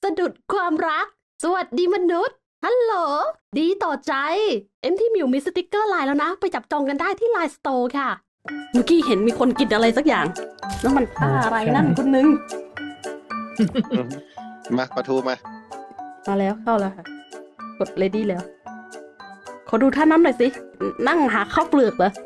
สะดุดความรักสวัสดีมนุษย์ฮัลโหลดีต่อใจที่มิวมีสติกเกอร์ไลน์แล้วนะไปจับจองกันได้ที่ไลน์สโตร์ค่ะเมื่อกี้เห็นมีคนกินอะไรสักอย่างแล้วมันท่าอะไรนั่นคนนึงมาประทูมาแล้วเข้าแล้วค่ะกด ready แล้วขอดูท่าน้ำหน่อยสินั่งหาข้าวเปลือกเหรอ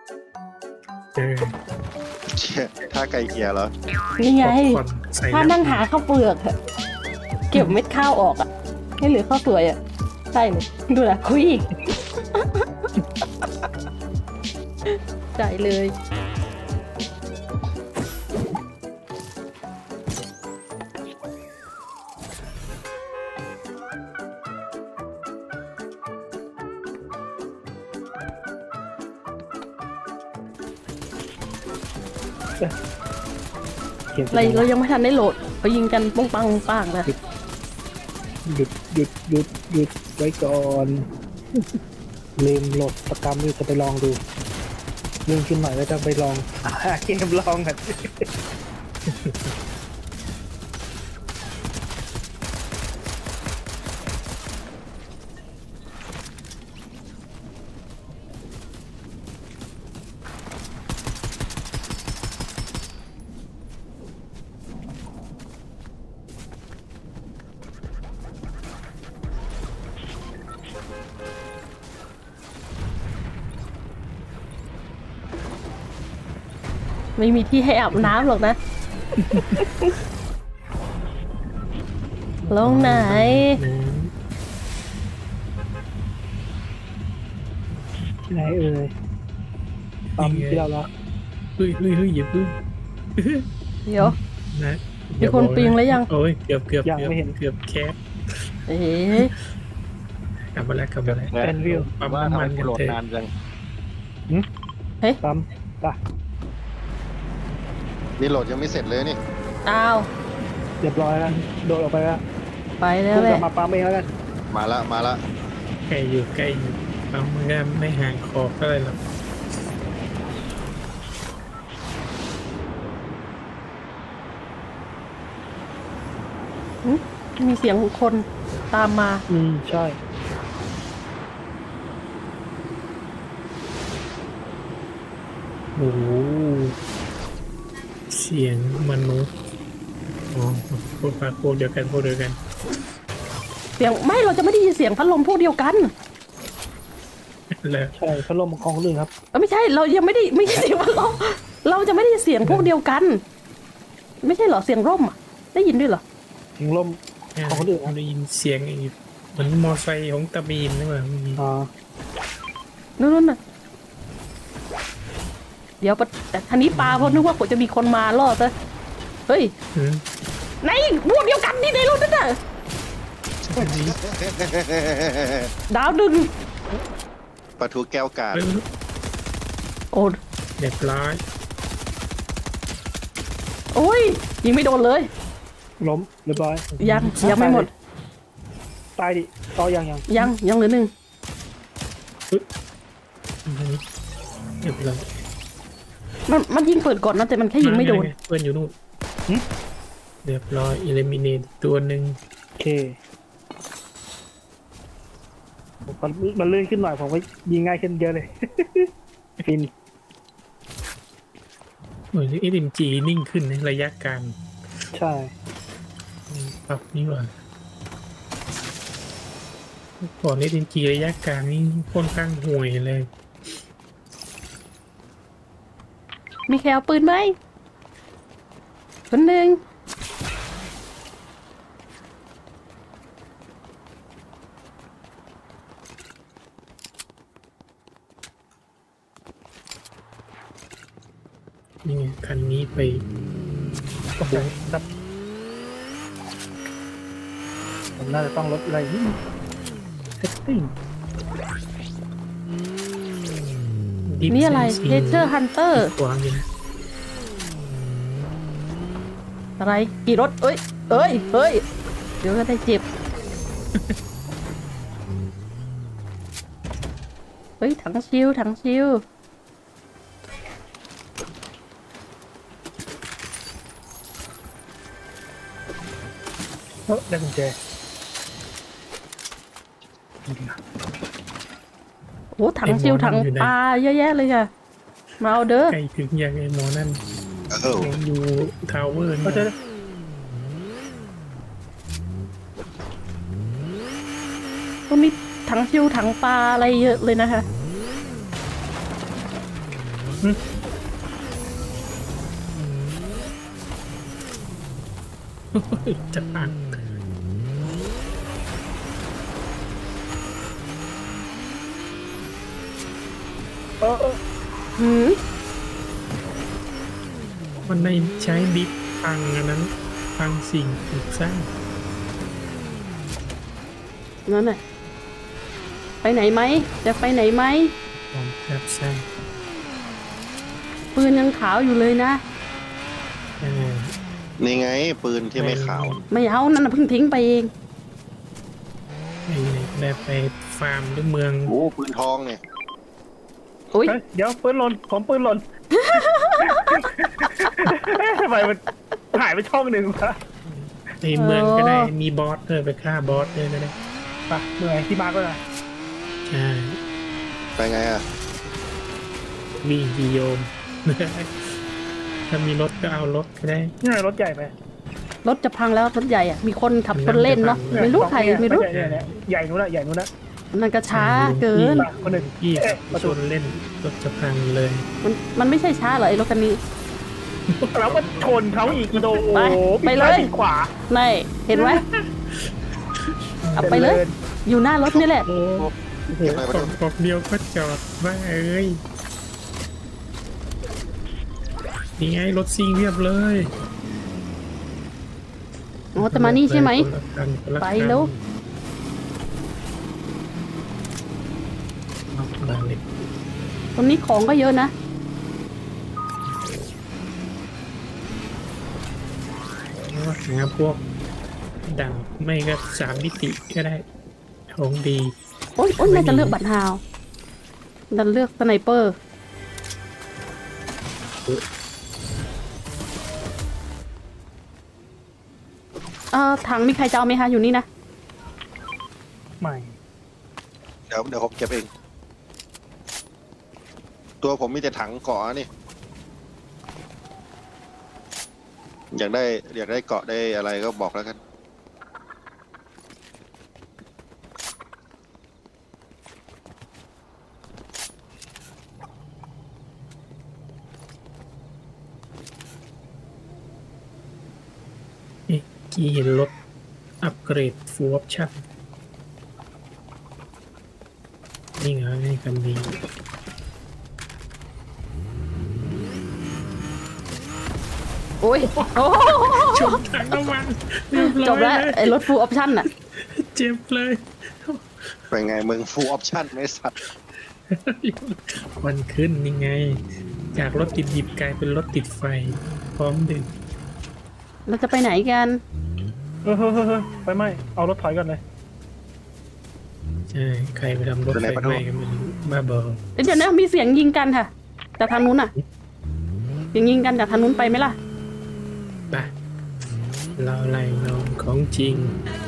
ท่าไก่เกียร์เหรอนี่ไงถ้านั่งหาข้าวเปลือกเก็บเม็ดข้าวออกอ่ะให้เหลือข้าวสวยอ่ะใช่เลยดูนะคุยอีกใจเลยเรายังไม่ทันได้โหลดเขายิงกันปุ้งปังปุ้งปังนะหยุดไว้ก่อนลืมโหลดประกรรมนี่จะไปลองดูยิงขึ้นหน่อยแล้วจะไปลองเกมลองกันไม่มีที่ให้อาบน้ำหรอกนะลงไหนที่ไหนปั๊มที่เราละเฮ้ยอย่าพึ่งเดี๋ยวนะมีคนปิงแล้วยังโอ้ยเกือบแคสกลับมาแล้วเป็นวิวปั๊มน้ำมันกันเถอะเฮ้ยปั๊มป่ะนี่โหลดยังไม่เสร็จเลยนี่อ้าวเรียบร้อยแล้วโดดออกไปแล้วไปแล้วเลยมาปั๊มเองแล้วกันมาละใกล้อยู่ปั๊มมันก็ไม่ห่างคอเท่าไหร่หรอกมีเสียงคนตามมาใช่โอ้เสียงมนุษย์พวกเดียวกันเสียงไม่เราจะไม่ได้ยินเสียงพัดลมพวกเดียวกันใช่พัดลมของคนอื่นครับไม่ใช่เรายังไม่ใช่เสียงพัดลมเราจะไม่ได้ยินเสียงพวกเดียวกันไม่ใช่เหรอเสียงร่มได้ยินด้วยเหรอเสียงร่มของคนอื่นได้ยินเสียงเหมือนมอไซค์ของตะบีนนี่หว่านู่นน่ะเดี๋ยวแต่ทันนี้ปลาเพราะนึกว่าจะมีคนมาล่อซะเฮ้ยไหนพวกเดียวกันนี่ในรถนั่นน่ะดาวดึงประทูแก้วกาดโอ้เรียบร้อยโอ้ยยิงไม่โดนเลยล้มเรียบร้อยยังไม่หมดตายดิต่อยังเหลือหนึ่งเรียบร้อยมันยิงเปิดก่อนนะแต่มันแค่ยิงไม่โดนเพื่อนอยู่นู่นเรียบร้อยอิเลมิเนตตัวหนึ่งโอเคมันเลื่อนขึ้นหน่อยผมก็ยิงง่ายขึ้นเยอะเลยฟินเหมือนSMGนิ่งขึ้นในระยะกลางใช่ปรับนี่ว่าก่อนSMGระยะกลางนี่ค่อนข้างห่วยเลยมีใครเอาปืนไหมคนหนึ่งนี่ไงคันนี้ไปโอ้โหครับผมน่าจะต้องลดอะไรนิดเซตติ้งนี่อะไรเทเชอร์ฮันเตอร์อะไรกี่รถเอ้ยเดี๋ยวก็ได้เจ็บถังชิวได้กุญแจโอ้ถังซิวถังปลาเยอะแยะเลยค่ะมาเอาเด้อใกล้ถึงอย่างไอ้หมอนั่นเออยังอยู่ทาวเวอร์ก็จะตรงนี้ถังซิวถังปลาอะไรเยอะเลยนะคะจะปังหืมมันในใช้ดิฟพังอันนั้นพังสิ่งปลูกสร้างนั่นน่ะไปไหนไหมจะไปไหนไหมของแทบสร้างปืนยังขาวอยู่เลยนะนี่ไงปืนที่ไม่ขาวไม่เอานั่นน่ะเพิ่งทิ้งไปเองไอ้ได้ไปฟาร์มหรือเมืองโอ้ปืนทองเนี่ยอุ้ยเดี๋ยวปืนหล่นผมปืนหล่นทำไมมันหายไปช่องหนึ่งวะในเมืองก็ได้มีบอสเลยไปฆ่าบอสเลยก็ได้ไปเหนื่อยที่มาก็ได้ใช่ไปไงอ่ะวิ่งดีโยม ถ้ามีรถก็เอารถก็ได้นี่รถใหญ่ไปรถจะพังแล้วรถใหญ่อะมีคนขับคนเล่นเนาะไม่รู้ใครไม่รู้เนี่ยใหญ่นู้นนะใหญ่นู้นนะมันก็ช้าเกินคนหนึ่งพี่มาชนเล่นรถจะพังเลยมันไม่ใช่ช้าเหรอไอ้รถคันนี้แล้วก็ชนเขาอีกอีโดไปเลยขวาไม่เห็นไหมเอาไปเลย อยู่หน้ารถนี่แหละโอ้เก็บอะไรไปขดูองบอกเดียวก็จอดว่าเอ้ยนี่ไงรถซิ่งเรียบเลยอ๋อจะมานี่ใช่ไหมคนละคันคนละคันไปแล้วเอาบางเล็กตรงนี้ของก็เยอะนะหาพวกดังไม่ก็3 มิติก็ได้ของดีโอ๊ยน่าจะเลือกบัตรฮาวดันเลือกสไนเปอร์ถังมีใครจะเอาไหมคะอยู่นี่นะใหม่เดี๋ยวผมเก็บเอง ตัวผมมีแต่ถังเกาะนี่ อยากได้เกาะได้อะไรก็บอกแล้วกันกี่เห็นรถอัปเกรดฟูลออปชั่นนี่ไงคันนี้โอ้ยโอ้ชนถังน้ำมันเรียบร้อยจบแล้วไอ้รถฟูลออปชั่นน่ะเจ็บเลยไปไงมึงฟูลออปชั่นไม่สัตว์มันขึ้นนี่ไง จากรถติดดิบกลายเป็นรถติดไฟ พร้อมดึงเราจะไปไหนกันไปไหมเอารถถอยก่อนเลยใช่ ใครไปทำรถไฟไหม้กันไม่รู้บ้าบอเดี๋ยวนะมีเสียงยิงกันค่ะจากทางนู้นน่ะเสียงยิงกันจากทางนู้นไปไหมล่ะไปเราไล่น้องของจริง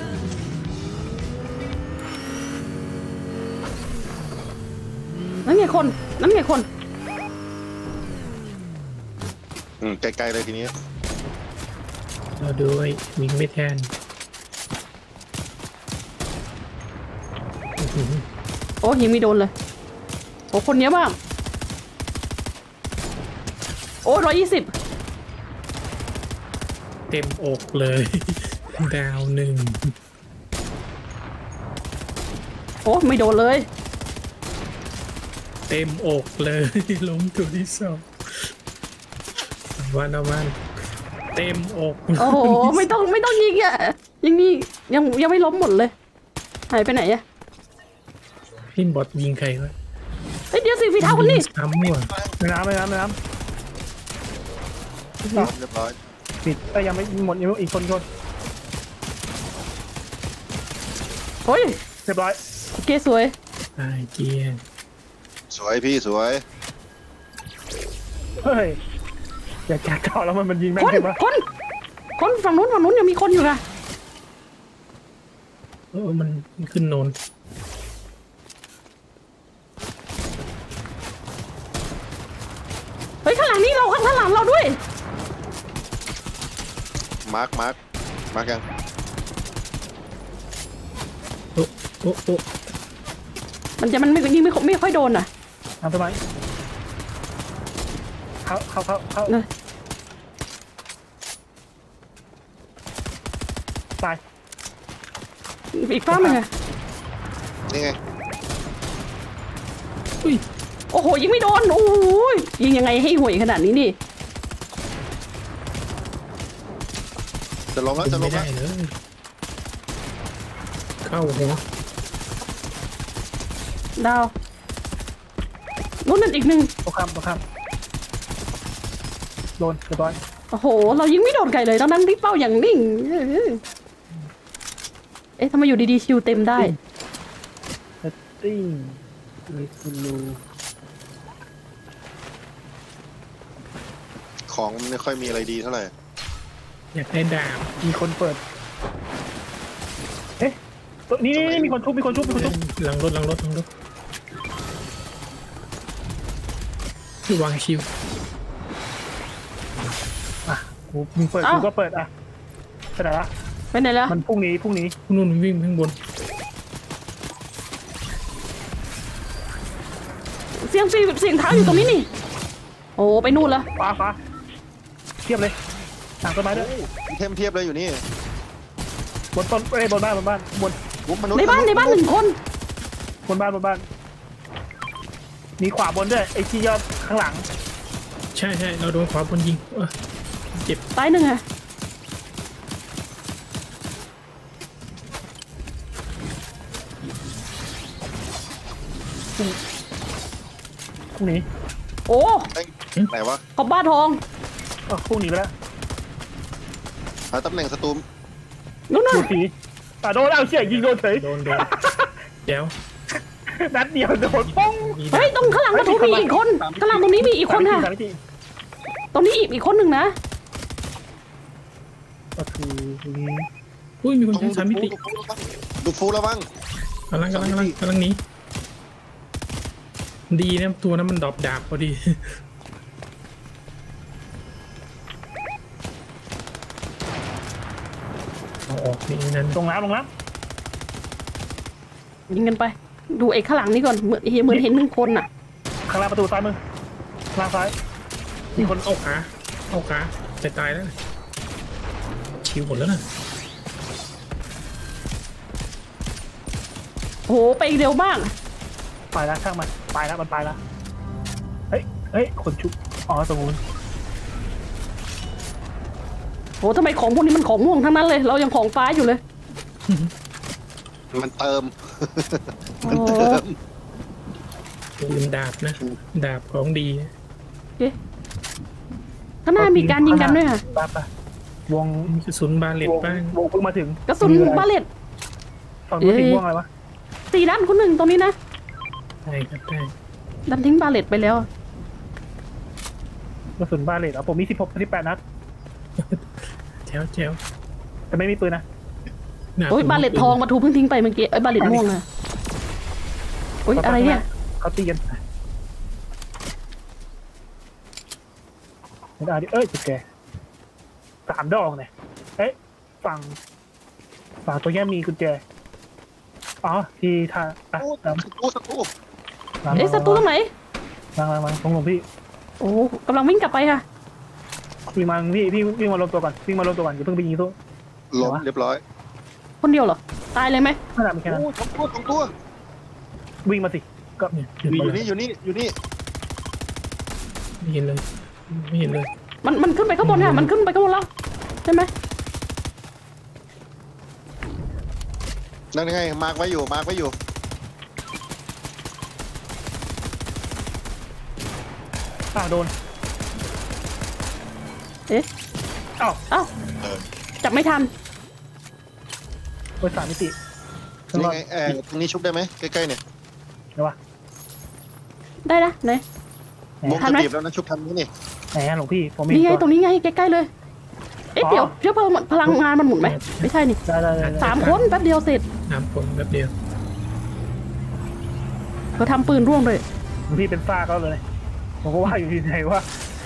นั่นไงคนนั่นไงคนไกลๆเลยทีนี้เราด้วยมิงไม่แทนโอ้ยิงไม่โดนเลยโอ้คนเยอะมากโอ้120 เต็มอกเลย ดาวหนึ่งโอ้ไม่โดนเลยเต็มอกเลย ล้มตัวที่สองวันเอาวันเต็มอกโอ้โหไม่ต้องยิงอ่ะยังนี่ยังไม่ล้มหมดเลยหายไปไหนอ่ะพี่บอดยิงใครวะเฮ้ยเดี๋ยวสิฝีเท้าคนนี้ทำมั่วในน้ำเรียบร้อยปิดแต่ยังไม่หมดยังอีกคนโอ้ยเรียบร้อยโอเคสวยตายเกียร์สวยพี่สวยเฮ้ยอย่าแกะเจาะแล้วมันยิงแม่คงนใช่ไหมคนฝั่งนู้นยังมีคนอยู่ค่ะมันขึ้นโนนเฮ้ยข้างหลังนี่เราข้างหลังเราด้วยมาร์คยังโอ้โอ้โอ้มันไม่ยิงไม่ค่อยโดนอ่ะทำทำไมเข้าเลยตายอีกฟ้ามันไงนี่ไงอุ้ยโอ้โหยิงไม่โดนโอ้ยยิงยังไงให้ห่วยขนาดนี้นี่จะลงแล้วเป็นจะลไม่งได้แล้วเลยเข้าหัวดาวนู่นนั่นอีกหนึ่งตัวข้ามโดนเรียบร้อยโอ้โหเรายิงไม่โดนไกลเลยตอนนั้นที่เป้าอย่างนิ่งเอ๊ะทำไมอยู่ดีๆชิวเต็มได้เซตติ้งรีคูลูของไม่ค่อยมีอะไรดีเท่าไหร่อยากได้ดาบมีคนเปิดเอ๊ะนี่มีคนชุบหลังรถวางชิวอ่ะมึงเปิดอ้าวกูก็เปิดอ่ะไปไหนละไปไหนแล้วมันพรุ่งนี้นู่นมันวิ่งข้างบนเสียงเท้าอยู่ตรงนี้นี่โอ้ไปนู่นแล้วฟ้าเทียบเลยต่างต้นไม้ด้วยเทียบเลยอยู่นี่บนต้นบนบ้านบนวุ้มมนุษย์ในบ้านหนึ่งคนบ้านมีขวาบนด้วยไอ้ที่ยอดข้างหลังใช่เราโดนขวาบนยิงเจ็บตายหนึ่งอะพรุ่งนี้โอ้ไหนวะขอบบ้าทองพรุ่งนี้ไปแล้วหาตำแหน่งสตูมนู่นน่ะดูสีโดนเอาเชี่ยยิงโดนเฉยโดนเดี๋ยวนัดเดียวโดนป้องมีเฮ้ยตรงข้างหลังประตูมีอีกคนข้างหลังตรงนี้มีอีกคนค่ะสามมิติตรงนี้อีกคนหนึ่งนะก็คือนี้อุ้ยมีคนใช้สามมิติดูฟูระวังกำลังหนีดีนะตัวนั้นมันดรอปดาบพอดีเอาออกนี่นั่นลงน้ำยิงกันไป ดูไอ้ข้างหลังนี่ก่อนเหมือนเห็นหนึ่งคนน่ะข้างล่างประตูซ้ายมือล่างซ้ายมีคนเอาขาจะตายแล้วนะชิวหมดแล้วนะโหไปเร็วมากไปแล้วช่างมันไปแล้วมันไปแล้วเฮ้ยคนชุบตรงนู้นโหทำไมของพวกนี้มันของม่วงทั้งนั้นเลย เรายังของฟ้าอยู่เลยมันเติมโอ้ปืนดาบนะดาบของดีข้างหน้ามีการยิงกันด้วยค่ะไปวงมีกระสุนบาเลตบ้างวงเพิ่งมาถึงกระสุนบาเลตฝั่งนู้นสีม่วงอะไรวะตีด้านคนหนึ่งตรงนี้นะได้ครับได้ดันทิ้งบาเลตไปแล้วกระสุนบาเลตผมมี18 นัดแจ๋วแต่ไม่มีปืนนะโอ้ยบาเลตทองมาถูเพิ่งทิ้งไปเมื่อกี้ไอ้ยบาเลตม่วงอะโอ้ยอะไรเนี่ยเขาตีกันไม่ได้ดิจุดแก3 ดอกเนี่ยฝั่งตัวแย่มีกุญแจที่ท่าสตูเอ๊ะศัตรูตรงไหนมาตรงหลวงพี่โอ้กำลังวิ่งกลับไปค่ะวิ่งมาพี่วิ่งมาลงตัวก่อนอย่าเพิ่งไปยิงตู้ล้มเรียบร้อยคนเดียวเหรอ ตายเลยไหมไม่น่ามีแค่นั้นสองตัววิ่งมาสิก็เนี่ยอยู่นี่ไม่เห็นเลยมันขึ้นไปข้างบนค่ะมันขึ้นไปข้างบนแล้วใช่ไหมนั่นไงมาร์กไว้อยู่โดนเอ๊ะอ้าวเอ้าจับไม่ทันเปิด3 มิตินี่ไงตรงนี้ชุบได้ไหมใกล้ๆเนี่ยเดี๋ยววะได้นะไหนวงจะบีบแล้วนะชุบทันนี้นี่ไหนหลวงพี่ผมมีนี่ไงตรงนี้ไงใกล้ๆเลยเอ๊ะเดี๋ยวเชื้อเพลิงพลังงานมันหมุนไหมไม่ใช่นี่ได้ 3 คนแป๊บเดียวเสร็จ 3 คนแป๊บเดียวเขาทำปืนร่วงเลยพี่เป็นซากเขาเลยผมก็ว่าอยู่ที่ไหนว่า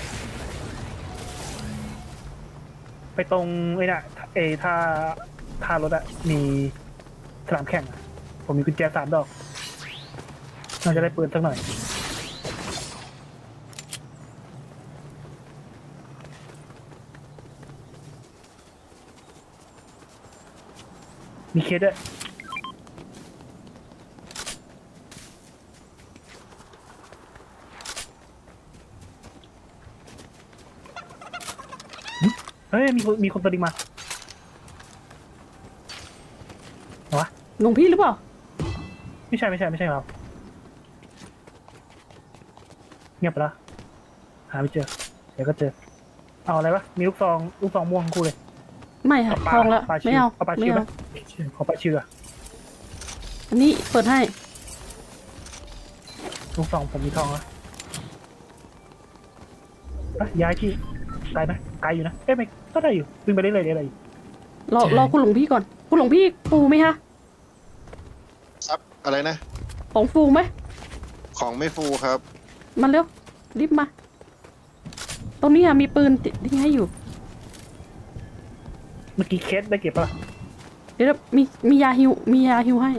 ไปตรงไอ้น่ะท่ารถอะมีสนามแข่งอะผมมีกุญแจ3 ดอกน่าจะได้ปืนสักหน่อยมีเคสด้วยเฮ้ยมีคนตัวดิงมาเหรอวะหลวงพี่หรือเปล่าไม่ใช่ครับเงียบไปแล้วหาไม่เจอเดี๋ยวก็เจอเอาอะไรวะมีลูกซองม่วงทั้งคู่เลยไม่ค่ะทองแล้วปลาชิวไม่เอาเอาปลาชิไม่วไหมเอาขอปลาชิวอะอันนี้เปิดให้ลูกซองผมมีทองแล้วย้ายที่ไกลไหมไกลอยู่นะไม่ก็ได้อยู่วิ่งไปได้เลยได้อยู่รอคุณหลวงพี่ก่อนคุณหลวงพี่ฟูไหมคะซับอะไรนะของฟูไหมของไม่ฟูครับมาเร็วรีบมา ตรงนี้มีปืนติดทิ้งให้อยู่เมื่อกี้เคสได้เก็บปะล่ะเดี๋ยวมียาฮิวให้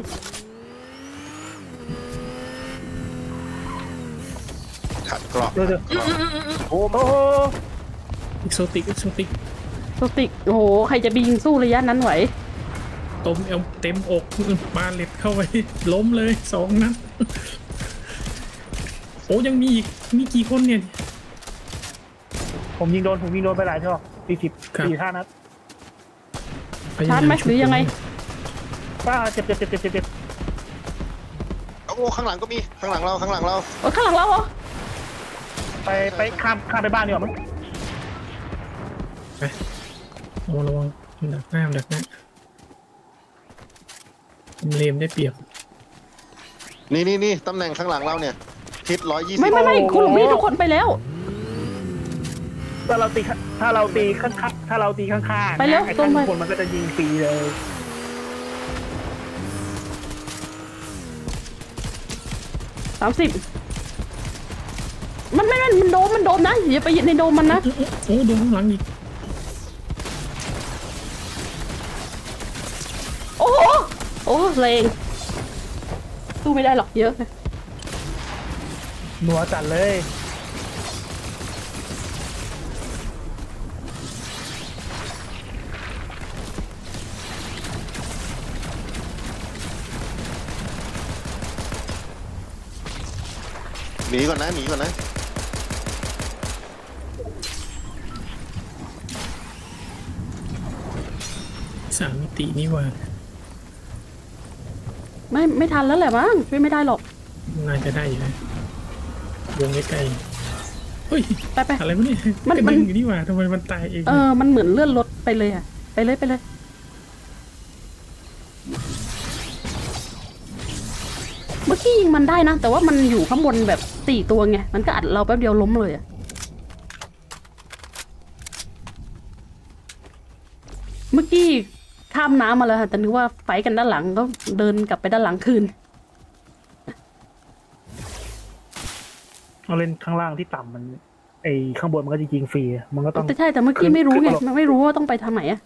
ขัดเกราะเดี๋ยวโอ้โหเอ็กโซติกโซติกโอ้โหใครจะไปยิงสู้ระยะนั้นไหวต้มเต็มอกปาเล็ดเข้าไปล้มเลย2 นัดโอ้ยังมีอีกมีกี่คนเนี่ยผมยิงโดนไปหลายช่อ45 นัดชาร์จไหมหรือยังไงป้าเจ็บโอ้ข้างหลังก็มีข้างหลังเราข้างหลังเราเหรอไปข้ามไปบ้านดีกว่ามั้งไปโอ้ระวังดักหน้าเลมได้เปรียบนี่ตำแหน่งข้างหลังเราเนี่ยทิศ120 ไม่คุณหลวงพี่ทุกคนไปแล้วถ้าเราตีข้างๆไปเร็วไอ้ตรงไปข้างบนมันก็จะยิงฟรีเลย 30มันโดมนะอย่าไปยึดในโดมมันนะโอ้โดนข้างหลังอีกโอ้โหโอ้แรงสู้ไม่ได้หรอกเยอะหนัวจัดเลยหนีก่อนนะ 3 มิตินี่ว่าไม่ทันแล้วแหละมั้งช่วยไม่ได้หรอกน่าจะได้อยู่นะวงใกล้ๆเฮ้ยไปอะไรวะเนี่ยมันกระดึงอยู่นี่หว่าทำไมมันตายเองมันเหมือนเลื่อนรถไปเลยอ่ะไปเลยเมื่อกี้ยิงมันได้นะแต่ว่ามันอยู่ข้างบนแบบ4 ตัวไงมันก็อัดเราแป๊บเดียวล้มเลยอ่ะเมื่อกี้ข้ามน้ำมาแล้วค่ะแต่นึกว่าไฟกันด้านหลังก็เดินกลับไปด้านหลังคืนเราเล่นข้างล่างที่ต่ำมันไอ้ข้างบนมันก็จะยิงฟรีมันก็ต้องแต่ใช่แต่เมื่อกี้ไม่รู้ไงไม่รู้ว่าต้องไปทางไหนอะ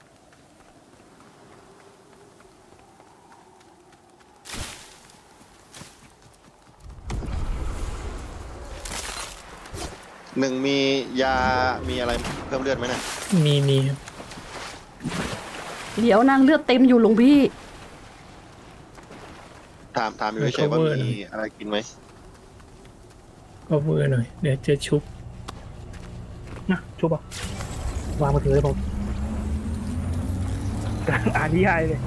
1มียามีอะไรเพิ่มเลือดไหมนะมีครับเดี๋ยวนางเลือดเต็มอยู่หลวงพี่ถามอยู่เฉยๆว่ามีอะไรกินไหมก็เวอร์หน่อยเดี๋ยวจะชุบนะชุบป่ะวางมาถือเลยผมอ่านนิยายเลย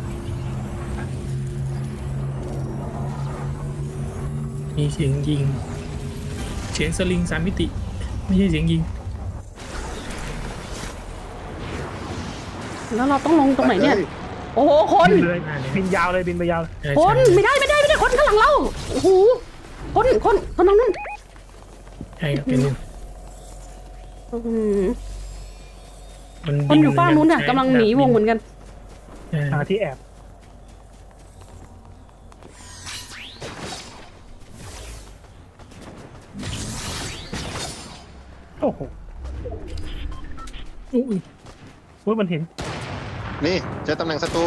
มีเสียงยิงเสียงสลิง3 มิติไม่ใช่เสียงยิงแล้วเราต้องลงตรงไหนเนี่ย โอ้โหคนบินเลยบินยาวเลยบินไปยาวเลยคนไม่ได้คนข้างหลังเราโอ้โหคนทางนั้นใช่ครับเป็นอื้อหือมันคนอยู่ฝั่งนู้นน่ะใช้กำลังหนีวงเหมือนกันใช่หาที่แอบ โอ้โหอุ้ยอุ๊ยมันเห็นนี่เจอตำแหน่งศัตรู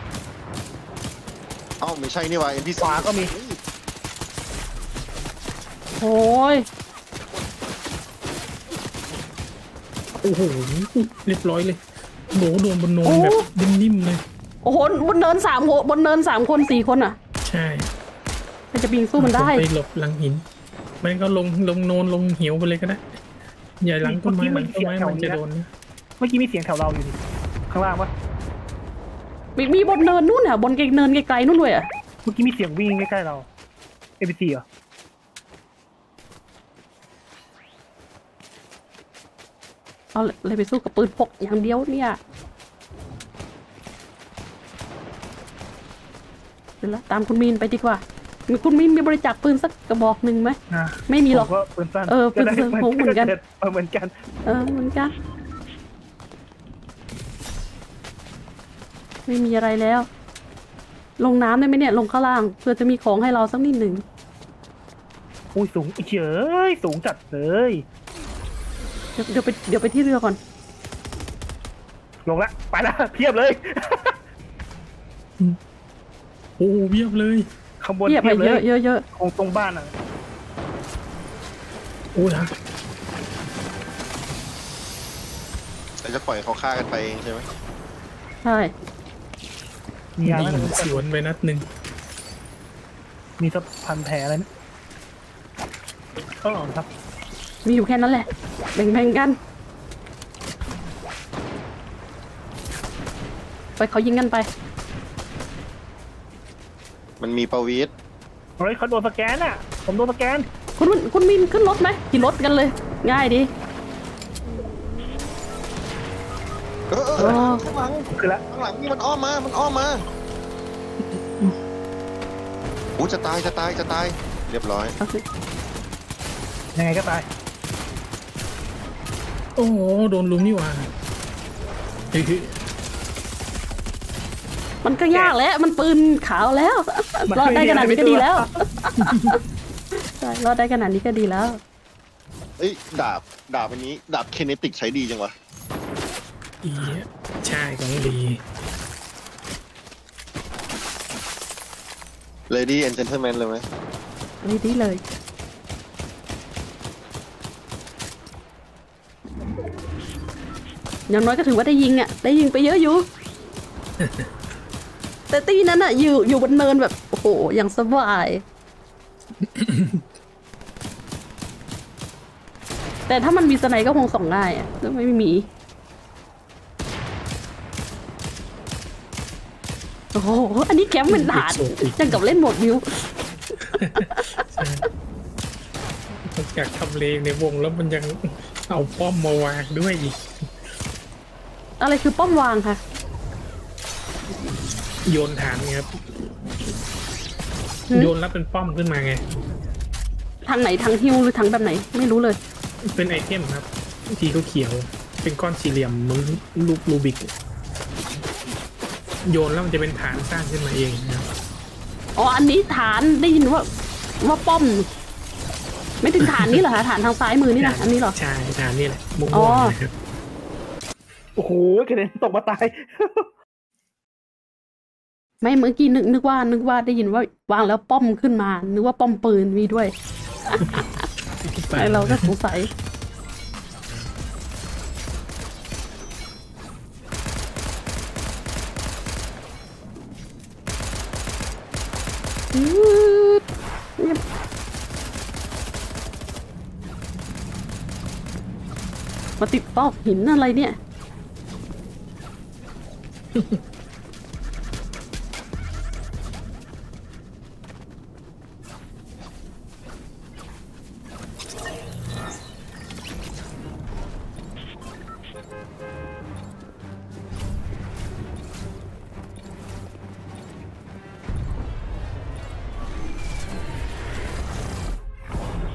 เอ้าไม่ใช่นี่หว่า NPC ขวาก็มีโอ้ยโอ้โหเรียบร้อยเลยโหโดนบนโนนแบบนิ่มๆเลยโอ้โหบนเนิน3 คน 4 คนอ่ะใช่มันจะบิงสู้มันได้ไปหลบหลังหินมันก็ลงโนนลงหิวไปเลยก็ได้อย่าหลังต้นไม้มันจะโดนนะเมื่อกี้มีเสียงแถวเราอยู่นี่ข้างล่างปะมีบนเนินนู่นอ่ะบนเนินไกลๆนู่นด้วยอ่ะเมื่อกี้มีเสียงวิ่งใกล้ๆเรา NPC เหรอเอาเลยไปสู้กับปืนพกอย่างเดียวเนี่ยเดี๋ยวละตามคุณมีนไปดีกว่ามีคุณมีนมีบริจาคปืนสักกระบอกหนึ่งไหมนะไม่มีหรอกผมก็ปืนสั้นปืนสั้นผมเหมือนกันเหมือนกันเหมือนกันไม่มีอะไรแล้ว ลงน้ำได้ไหมเนี่ยลงข้างล่างเพื่อจะมีของให้เราสักนิดหนึ่งอุ้ยสูงอีกเฉยสูงจัดเลยเดี๋ยวไปที่เรือก่อนลงละไปละเพียบเลยโอ้เพียบเลยข้างบนเทียบเพียบไปเลยเยอะตรงบ้านอ่ะโอ้ยฮะแต่จะปล่อยเขาฆ่ากันไปเองใช่ไหมใช่มียาไหมยิงสวนไปนัดหนึ่งมีสักพันแผลอะไรไหมครับมีอยู่แค่นั้นแหละแบ่งกันไปเขายิงกันไปมันมีประวิตรเฮ้ยเขาโดนสแกนอ่ะ ผมโดนสแกนคุณมินขึ้นรถไหมขี่รถกันเลย ง่ายดีเอออ๋อข้างหลังคือละข้างหลังนี่มันอ้อมมาโอ้จะตายเรียบร้อยเอาสิยังไงก็ตายโอ้โหโดนลุมนี่หว่าเฮ้ยมันก็ยากแล้วมันปืนขาวแล้วรอดได้ขนาดนี้ก็ดีแล้วใช่รอดได้ขนาดนี้ก็ดีแล้วเอ้ยดาบอันนี้ดาบเคเนติกใช้ดีจังวะอีใช่ของดี Lady and Gentleman เลยไหมดีเลย อย่างน้อยก็ถือว่าได้ยิงอ่ะ ได้ยิงไปเยอะอยู่ แต่ตีนั้นอ่ะอยู่บนเนินแบบ โอ้โห อย่างสบาย แต่ถ้ามันมีสไนก็คงส่องง่ายอ่ะแต่ไม่มี โอ้โห อันนี้แคมป์เป็นฐานยังกับเล่นโหมดวิวจากทำเลในวงแล้วมันยังเอาป้อมมาวางด้วยอีกอะไรคือป้อมวางค่ะโยนฐานไงครับหืมโยนแล้วเป็นป้อมขึ้นมาไงทางไหนทางฮิวหรือทางแบบไหน ไม่รู้เลยเป็นไอเทมครับทีเขาเขียวเป็นก้อนสี่เหลี่ยมเหมือนลูกรูบิกโยนแล้วมันจะเป็นฐานสร้างขึ้นมาเองนะครับอ๋อ อันนี้ฐานได้ยินว่าป้อม ไม่ถึงฐานนี่เหรอคะฐานทางซ้ายมือนี่นะอันนี้เหรอใช่ฐานนี่แหละมุกอ๋อม่วงนะครับโอ้โหกระเด็นตกมาตายไม่เมื่อกี้นึกว่าได้ยินว่าวางแล้วป้อมขึ้นมา นึกว่าป้อมปืนมีด้วยไอเราก็สงสัยมาติดซอกหินอะไรเนี่ย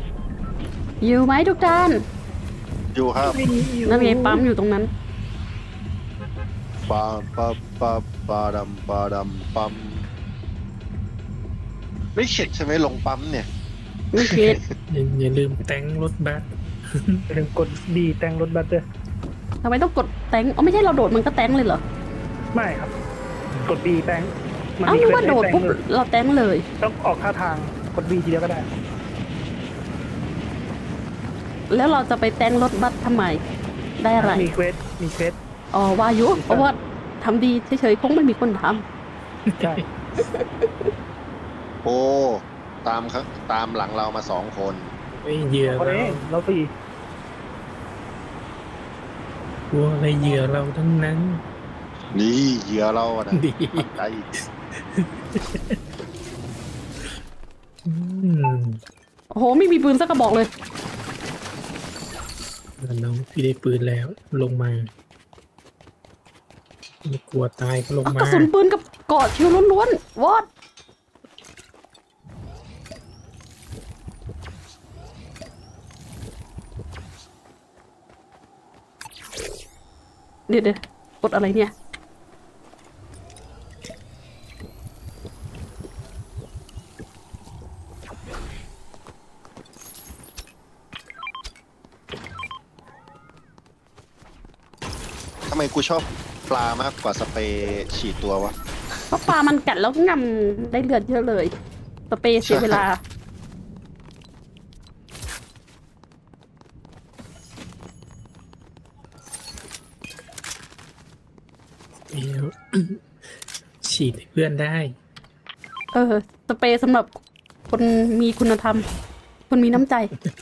อยู่ไหมทุกท่านอยู่ครับนั่นไงปั๊มอยู่ตรงนั้นปาปาปาปาดำปาดำปั๊มไม่เข็ดใช่ไหมลงปั๊มเนี่ยไม่คิดอย่าลืมแต่งรถบัสอย่าลืมกดบีแต่งรถบัสด้วยทำไมต้องกดแตงอ๋อไม่ใช่เราโดดมันก็แตงเลยเหรอไม่ครับ กดบีแต่งมันเอ้ามีนึกเควว่าสโดดให้ปุ๊บแต่งเลยเราแตงเลยต้องออกท่าทางกดบีทีเดียวก็ได้แล้วเราจะไปแตงรถบัสทำไมได้อะไรมีเควสอ๋อวายุเพราะว่าทำดีเฉยๆคงไม่มีคนทใช่โอ้ตามครับตามหลังเรามา2 คนไม่เหยื่อคนเรานี้เราตีกลัวอะไรเหยื่อเราทั้งนั้นนี่เหยื่อเราอะนะดีใจอืมำโอ้โหไม่มีปืนสักกระบอกเลยน้องพี่ได้ปืนแล้วลงมาไม่กลัวตายก็ลงกมาระสุนปืนกับเกาะชิวล้วนๆวอดเดี๋ยวกดอะไรเนี่ยทำไมกูชอบปลามากกว่าสเปรย์ฉีดตัววะเพราะปลามันกัดแล้วงำได้เลือดเยอะเลยสเปรย์เสียเวลาเดี๋ยว ฉีดให้เพื่อนได้สเปรย์สำหรับคนมีคุณธรรม คนมีน้ำใจ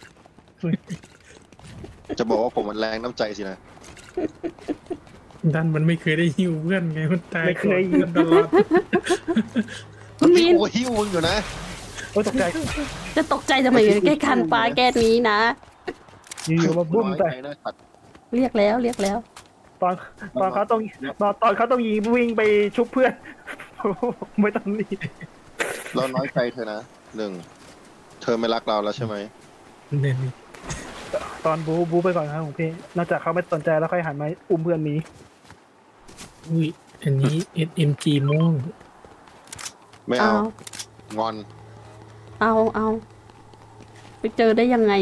จะบอกว่าผมมันแรงน้ำใจสินะดันมันไม่เคยได้หิวเพื่อนไงมันตายไม่เคยก่อนเพื่อนตลอดคุณมีนโอ้หิ้วมึงอยู่นะโอ้ยตกใจจะตกใจทำไมแก้คันปลาแก้นี้นะอยู่ๆมาบุ้มน้อยแต่ใจนะขัดเรียกแล้วเรียกแล้วตอนเขาต้องตอนเขาต้องยิงวิ่งไปชุบเพื่อน ไม่ต้องรีบเราน้อยใจเธอนะเธอไม่รักเราแล้วใช่ไหมเนี่ยตอนบูไปก่อนครับของพี่นอกจากเขาไม่สนใจแล้วค่อยหันมาอุ้มเพื่อนหนี้อุ้ยอันนี้ SMG ม่วงไม่เอางอนเอาไปเจอได้ยังไง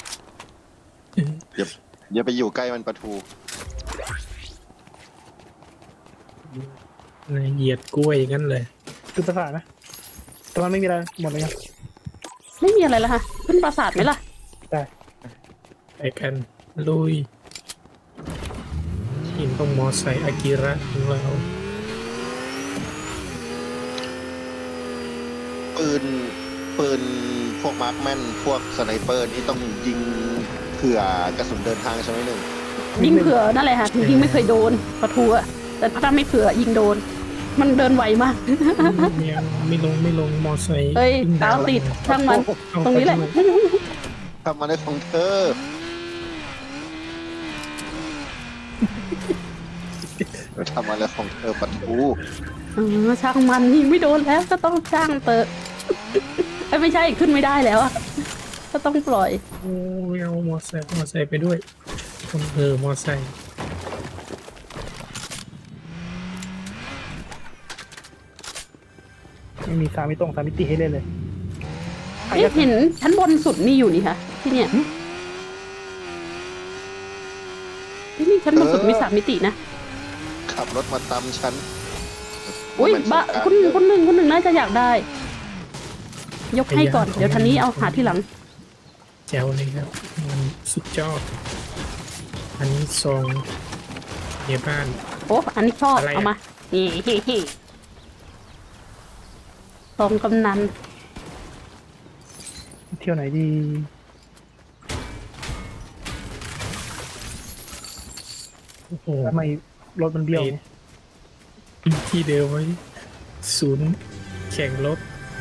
อย่าไปอยู่ใกล้มันปะทูนายเหยียดกล้วยอย่างนั้นเลยคือประสาทนะแต่มันไม่มีอะไรหมดเลยครับไม่มีอะไรแล้วค่ะขึ้นปราสาทไหมล่ะได้ไปกันลุยทีมต้องมอไซค์อากิระของเราปืนพวกมาร์คแมนพวกสไนเปอร์นี่ต้องยิงเผื่อกระสุนเดินทางใช่ไหมหนึ่งยิงเผื่อนั่นแหละค่ะถึงยิงไม่เคยโดนปะทัวแต่ถ้าไม่เผื่อยิงโดน มันเดินไวมากยังไม่ลงมอไซค์เฮ้ยวิ่งกาวติดช่างมันเอาตรงนี้แหละไปด้วยทำมาในของเธอ ทำอะไรของเธอปะทูช่างมันยิงไม่โดนแล้วก็ต้องช่างเตอะไม่ใช่ขึ้นไม่ได้แล้วอะก็ต้องปล่อยโอ้ยเอามอไซค์ไปด้วยคนมอไซค์ไม่มี3 มิติให้เล่นเลยเห็นชั้นบนสุดมีอยู่นี่ค่ะที่เนี่ยที่นี่ชั้นบนสุดมี3 มิตินะขับรถมาตามฉันอุ้ยมันบะสงกรานต์คนหนึ่งน่าจะอยากได้ ยกให้ก่อน เดี๋ยวทันนี้เอาหาที่หลังแจ๋วเลยครับมันสุดยอดอันนี้ซองในบ้านโอ้อันนี้ชอบอะไรอะเอามานี่ซองกำนันเที่ยวไหนดีโอ้โหทำไมรถมันเบี้ยวที่เดิมไว้ศูนย์แข่งรถ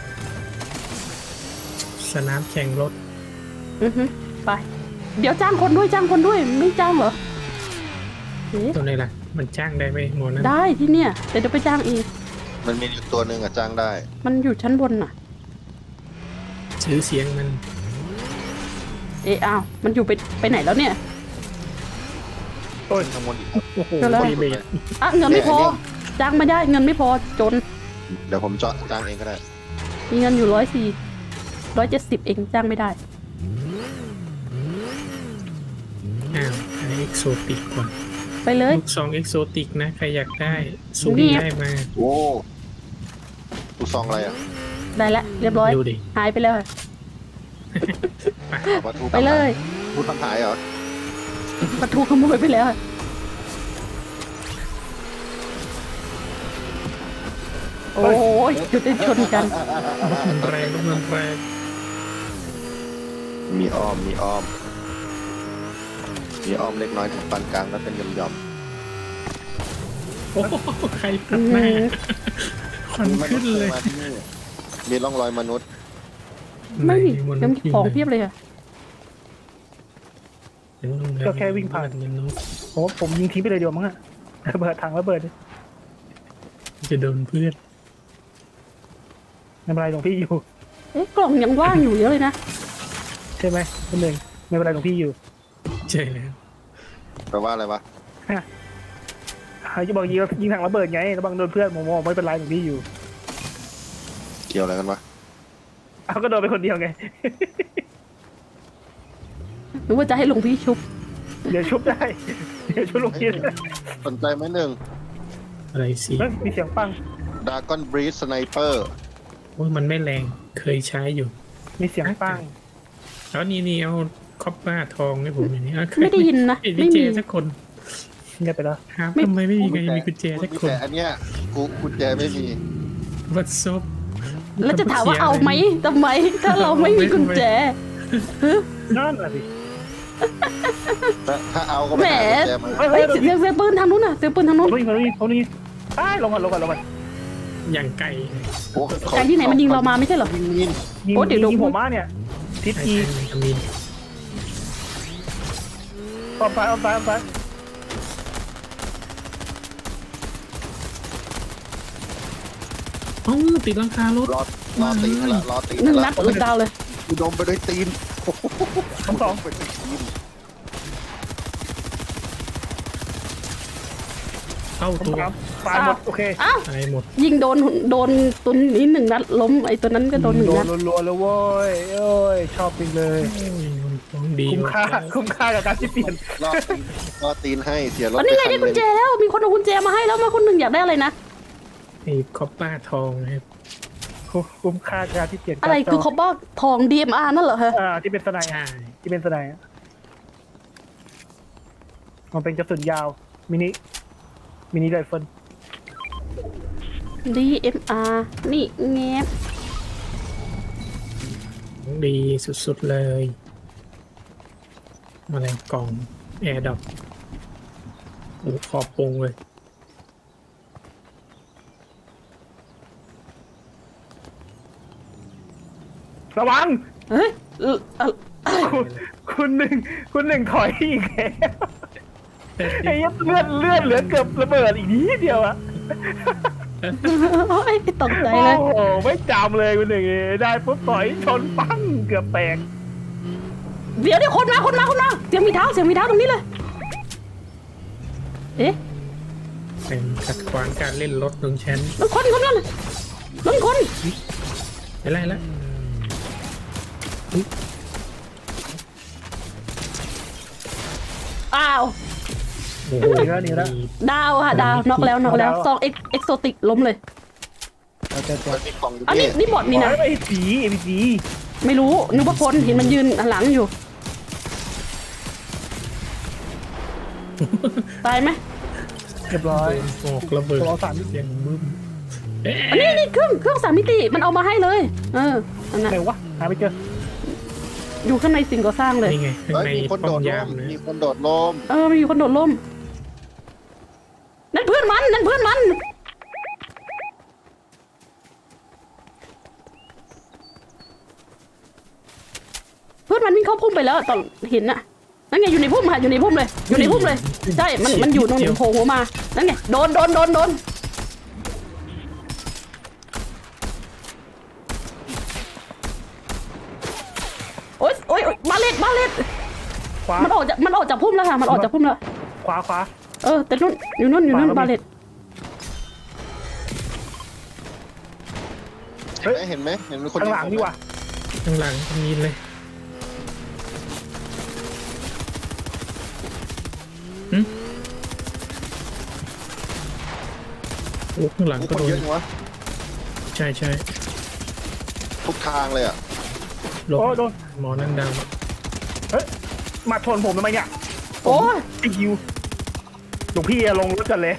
สนามแข่งรถไป เดี๋ยวจ้างคนด้วยไม่จ้างเหรอเอ๊ะตัวไหนล่ะ มันจ้างได้ไหมหมอนั้นได้ที่เนี่ยแต่เดี๋ยวไปจ้างอีกมันมีอยู่ตัวหนึ่งอะจ้างได้มันอยู่ชั้นบนน่ะซื้อเสียงมันอ้าวมันอยู่ไปไหนแล้วเนี่ยโอ้ยทั้งหมดอีกโอ้โหก็แล้วตีเบสอ่ะเงินไม่พอจ้างไม่ได้เงินไม่พอจนเดี๋ยวผมเจาะจ้างเองก็ได้มีเงินอยู่170เองจ้างไม่ได้อ้าวใช้เอ็กโซติกก่อนไปเลยลูกซองเอ็กโซติกนะใครอยากได้ซูมนี่ได้มาโอ้ลูกซองอะไรอ่ะได้แล้วเรียบร้อยดูดิหายไปแล้วเอาประตูไปเลยพูดคำหายเหรอประตูขโมยไปแล้วโอ้ยจุดได้ชนกันรถมันแรงรถมันแรงมีอ้อมมีอ้อมเล็กน้อยถึงปานกลางแล้วเป็นหย่อมโอ้โหใครตัดหน้าควันๆขึ้นเลยมาที่นี่มีร่องรอยมนุษย์ไม่มีนยังมีของเพียบเลยค่ะก็แค่วิ่งผ่านมันนุษย์ผมยิงทิ้งไปเลยเดียวมั้งอะระเบิดถังระเบิดจะโดนเพื่อนไม่เป็นไรหลวงพี่อยู่เอ๊ะกล่องยังว่างอยู่เยอะเลยนะใช่ไหมคนหนึ่งไม่เป็นไรหลวงพี่อยู่ใช่แล้วแปลว่าอะไรวะจะบอกยิงถังระเบิดไงระวังโดนเพื่อนผมบอกไม่เป็นไรหลวงพี่อยู่เกี่ยวอะไรกันวะเอาก็โดนไปคนเดียวไงหรือว่าจะให้หลวงพี่ชุบเดี๋ยวชุบได้ เดี๋ยวชุบหลวงพี่ได้สนใจไหมหนึ่งอะไรสิเฮ้ยมีเสียงปังดากอนบรีสไนเปอร์โอ้ยมันไม่แรงเคยใช้อยู่มีเสียงปังแล้วนี่เอาคอปป้าทองให้ผมอย่างนี้ไม่ได้ยินนะไม่ไม่เจมีสักคนเงียบไปแล้วครับทำไมไม่มีใครมีกุญแจสักคนแต่อันเนี้ยกูกุญแจไม่มีวัดซบแล้วจะถามว่าเอาไหมทำไม ถ้าเราไม่มีกุญแจนั่นแหละสิถ้าเอาก็ไปหากุญแจมาเฮ้ยเสียงปืนทางนู้นน่ะเสียงปืนทางนู้นเขานี่ตายลงก่อนอย่างไก่โอ้จากที่ไหนมันยิงเรามาไม่ใช่เหรอยิงยิงโอ้เดี๋ยวยิงหัวม้าเนี่ยทิศไก่ทีวิตามินอ้อมซ้ายอ๋อติดหลังคารถรอตีนละรอตีนหนึ่งละนัดดาวเลยอุดมไปด้วยตีนทั้งสองไปด้วยตีนเข้าตัวตายหมดโอเคอ้าวตายหมดยิงโดนตัวนี้หนึ่งนัดล้มไอ้ตัวนั้นก็โดนหนึ่งโดนันดรัวๆเลยเว้ยเอ้ยชอบจริงเลยโอ้ยมันของดีคุ้มค่ากับการที่เปลี่ยนรอตีนให้เสียรถอ๋อนี่ไงได้กุญแจแล้วมีคนเอากุญแจมาให้แล้วมาคนหนึ่งอยากได้อะไรนะไอ้คอปป้าทองนะครับคุ้มค่ากับการที่เปลี่ยนอะไรคือเขาบอกทอง DMR นั่นเหรอฮะที่เป็นสไนด์ใช่ที่เป็นสไนด์มันเป็นกระสุนยาวมินิไรเฟิล DMR นี่แงบของดีสุดๆเลยอะไรกล่องแอร์ดับโอ้ขอบปงเลยระวังเฮ้ยคุณหนึ่งถอยอีกแล้วไอ้เลือดเหลือเกือบระเบิดอีกนิดเดียวอะโอ้ยตกใจโอ้เลยโหไม่จำเลยคุณหนึ่งได้ปุ๊บถอยชนปั้งเกือบแตกเดี๋ยวคนมาเสียงมีเท้าตรงนี้เลย เอ๊ะเป็นขัดขวางการเล่นรถของฉันนั่นคนอะไรละอ้าวโอ้โหหนีแล้วดาวค่ะดาวน็อกแล้วซองเอ็กโซติกล้มเลยเราจะมันมีกล่องอยู่อันนี้นี่นี่บอดนี่นะไอ้ผีไม่รู้นึกว่าคนเห็นมันยืนหลังอยู่ ตายไหมเรียบร้อยออกระเบิดตัวสามเสียงบึ้มเอ๊ะอันนี้เครื่อง3 มิติมันเอามาให้เลย อันนั้นไหนวะหาไม่เจออยู่ข้างในสิ่งก่อสร้างเลยนี่ไงข้างเฮ้ยในมีคนป้โดอมดยาล่มมเลยมีคนโดดลมมีคนโดดล่มนั่นเพื่อนมันเพื่อนมันวิ่งเข้าพุ่มไปแล้วตอนเห็นน่ะนั่นไงอยู่ในพุ่มค่ะอยู่ในพุ่มเลยใช่มันอยู่ตรงโผล่หัวมานั่นไงโดนโอ๊ยบาเลตขวามันออกจากพุ่มแล้วค่ะมันออกจากพุ่มแล้วขวาขวาแต่นู่นอยู่นู่นขวาแล้วมีบาเลตเห็นไหมเห็นคนข้างหลังนี่ว่ะข้างหลังมีเลยโอ้ข้างหลังผู้ก็คนโดนเยอะจังวะใช่ใช่ทุกทางเลยอ่ะหลบโอ้โดนหมอนั่นดาวเฮ้ยมาชนผมทำไมเนี่ยโอ้ยไอ้คิวหลวงพี่อะลงรถกันเลย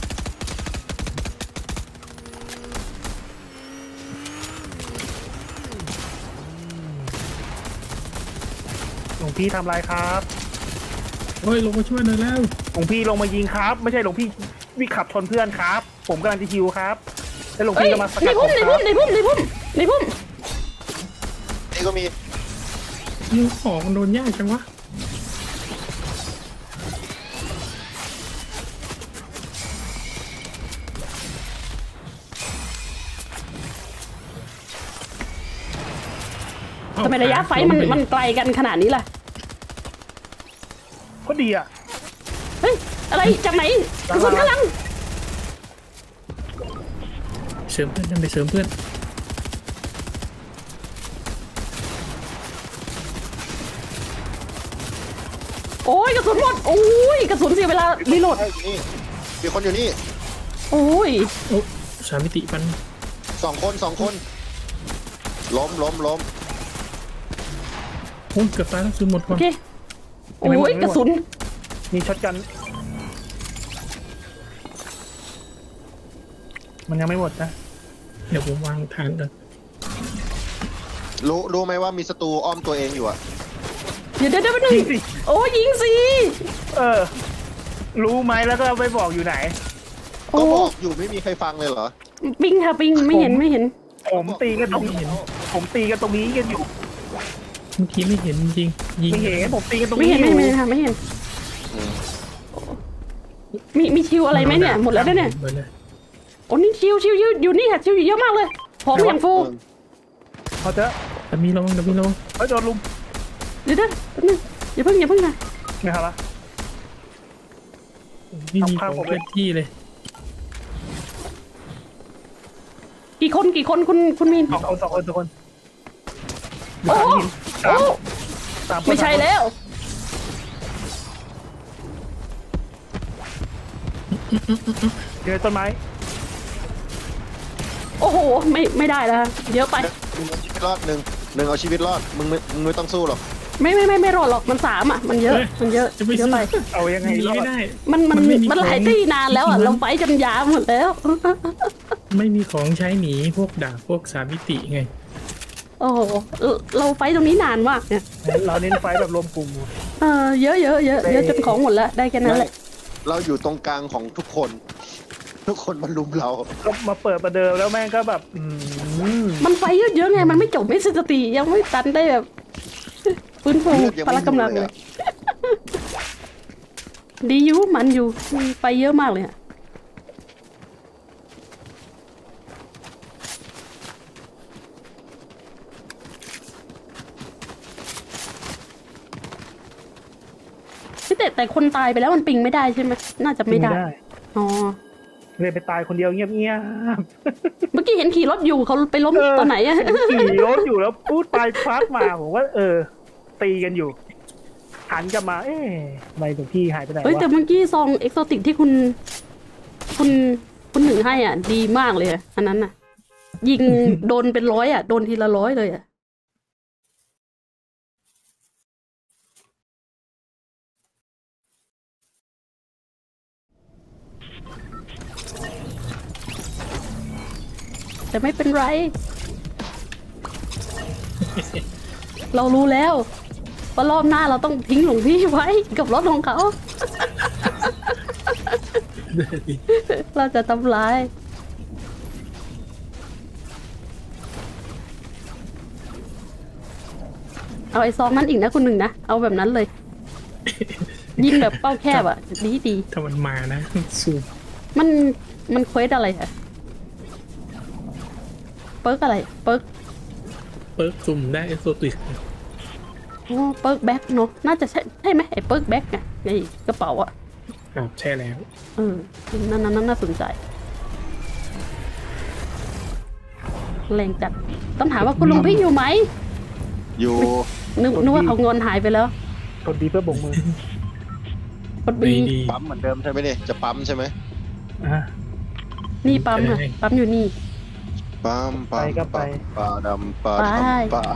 หลวงพี่ทำอะไรครับโอ้ยลงมาช่วยหน่อยแล้วหลวงพี่ลงมายิงครับ ไม่ใช่หลวงพี่วิ่งขับชนเพื่อนครับ ผมกำลังจะคิวครับแล้วหลวงเฮ้ยพี่ก็มาสในกัดผพุ่มมในคพุ่รับมในพุ่มในพุ่มในพุ่มนี่ก็มียิงของมันโดนยากจังวะทำไมระยะไฟมันไกลกันขนาดนี้ล่ะก็ดีอ่ะเฮ้ยอะไรจากไหนกระสุนข้างหลังเสริมเพื่อนนั่นไปเสริมเพื่อนโอ้ยกระสุนหมดโอ้ยกระสุนเสียเวลารีโหลดนี่มีคนอยู่นี่โอ้ยโอ้สามมิติมันสองคนล้มโอ้ยเกือบตายแล้วซูนหมดก่โออนเคโอ้ยกระสุนมีช็อตกัน มันยังไม่หมดนะเดี๋ยวผมวางฐานก่อนรู้ไหมว่ามีศัตรูอ้อมตัวเองอยู่อ่ะเดี๋ยวไปหนึ่งยิงสิโอ้ยิงสิรู้ไหมแล้วก็ไม่บอกอยู่ไหนโอ้ก็บอกอยู่ไม่มีใครฟังเลยเหรอปิงค่ะปิงไม่เห็นผมตีกันตรงนี้ผมตีกันตรงนี้กันอยู่เมื่อกี้ไม่เห็นจริงยิงไม่เห็นผมตีกันตรงไม่นี้เห็นอยู่ไม่เห็นค่ะไม่เห็นอืมมีชิวอะไรไหมเนี่ยหมดแล้วเนี่ยหมดเลยโอ้นี่ชิวอยู่นี่ค่ะชิวอยู่เยอะมากเลยผมอย่างฟูเขาจะแต่มีระวังแต่มีระวังเฮ้ยโดนลุมเดี๋ยวนึงอย่าเพิ่งนะไม่ครับละพี่มีขข้างองผมเคลื่อนที่เลยกี่คนคุณมีนสองคนอยู่โอ้ข้างหินโอ้สามคนไม่ใช่แล้วเจอต้นไม้โอ้โหไม่ได้แล้วเยอะไปมึงเอาชีวิตรอดหนึ่งเอาชีวิตรอดมึงไม่ต้องสู้หรอกไม่รอดหรอกมัน3อ่ะมันเยอะมันเยอะจะไปเยอะสู้ไปเอายังไงหนีรอไม่ดได้มันหลายตีนานแล้วอ่ะเราไปจนยาหมดแล้วไม่มีของใช้หนีพวกดาบพวกสามมิติไงโอ้โหเราไฟตรงนี้นานมากเนี่ยเราเน้นไฟแบบรวมกลุ่มเยอะจนของหมดแล้วได้แค่นั้นแหละเราอยู่ตรงกลางของทุกคนมาลุมเราก็มาเปิดประเดิมแล้วแม่งก็แบบมันไฟเยอะไงมันไม่จบไม่สติยังไม่ตันได้แบบฟื้นฟูเลือดยังพไม่ละกำลังอยู่เลเลย ยอะดีอยู่มันอยู่ไฟเยอะมากเลยอะแต่คนตายไปแล้วมันปิงไม่ได้ใช่ไหมน่าจะไม่ได้อ๋อเลยไปตายคนเดียวเงียบเมื่อกี้เห็นขี่รถอยู่เขาไปล้มตอนไหนอะขี่รถอยู่แล้วพูดไปพลัดมาผมว่าตีกันอยู่หันกลับมาทำไมหลวงพี่หายไปไหนเฮ้ยแต่วะเมื่อกี้ซองเอ็กโซติกที่คุณหนึ่งให้อ่ะ ดีมากเลยอะอันนั้นน่ะ ยิงโดนเป็น100อ่ะโดนทีละ100เลยอ่ะแต่ไม่เป็นไร เรารู้แล้วว่ารอบหน้าเราต้องทิ้งหลวงพี่ไว้กับรถของเขา เราจะทำร้ายเอาไอ้ซองนั้นอีกนะคุณหนึ่งนะเอาแบบนั้นเลย ยิงแบบเป้าแคบอ่ะดีถ้ามันมานะสู้มันเควสอะไรอะเปิร์กอะไรเปิร์กเปิร์กสุ่มได้เอ็กโซติกอ๋อเปิร์กแบ็คเนาะน่าจะใช่ไหมไอ้เปิร์กแบ็คไงในกระเป๋าอะใช่แล้วนั่นน่าสนใจแรงจัดต้องถามว่าคุณลุงพี่อยู่ไหมอยู่นึกว่าเขางอนหายไปแล้วกดดีเพื่อบ่งมือกดบีไม่ดีปั๊มเหมือนเดิมใช่ไหมเนี่ยจะปั๊มใช่ไหมอ่ะนี่ปั๊มค่ะปั๊มอยู่นี่ปั๊มไปก็ไปปลาดำปลาไปดำปลา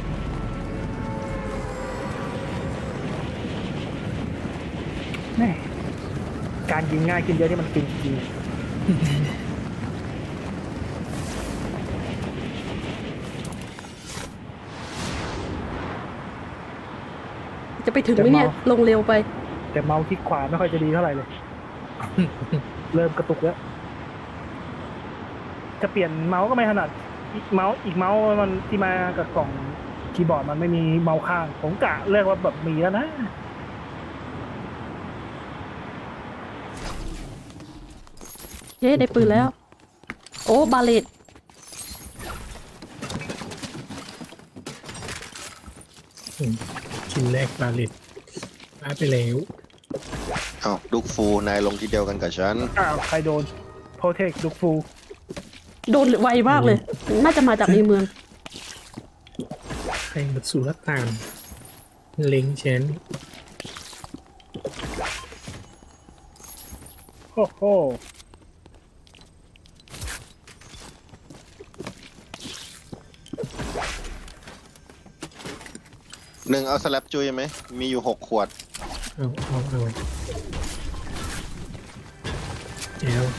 แม่การยิงง่ายขึ้นเยอะที่มันจริงจริงจะไปถึงไหมเนี่ยลงเร็วไปแต่เมาส์คลิกขวาไม่ค่อยจะดีเท่าไหร่เลย เริ่มกระตุกแล้ว จะเปลี่ยนเมาส์ก็ไม่ถนัดอีกเมาส์มันที่มากับกล่องคีย์บอร์ดมันไม่มีเมาส์ข้าง ผมกะเลือกว่าแบบมีแล้วนะเย้ได้ปืนแล้ว โอ้บาเลตชิ้นแรกบาเลตไปแล้วเอ้าลูกฟูนายลงทีเดียวกันกับฉันอ้าวใครโดนโปรเทคลูกฟูโดนไวมากเลย น่าจะมาจากในเมืองใครมาสู่หน้าต่างเล็งฉันโอ้โหหนึ่งเอาสแลปจุยไหมมีอยู่6 ขวดเอาแจว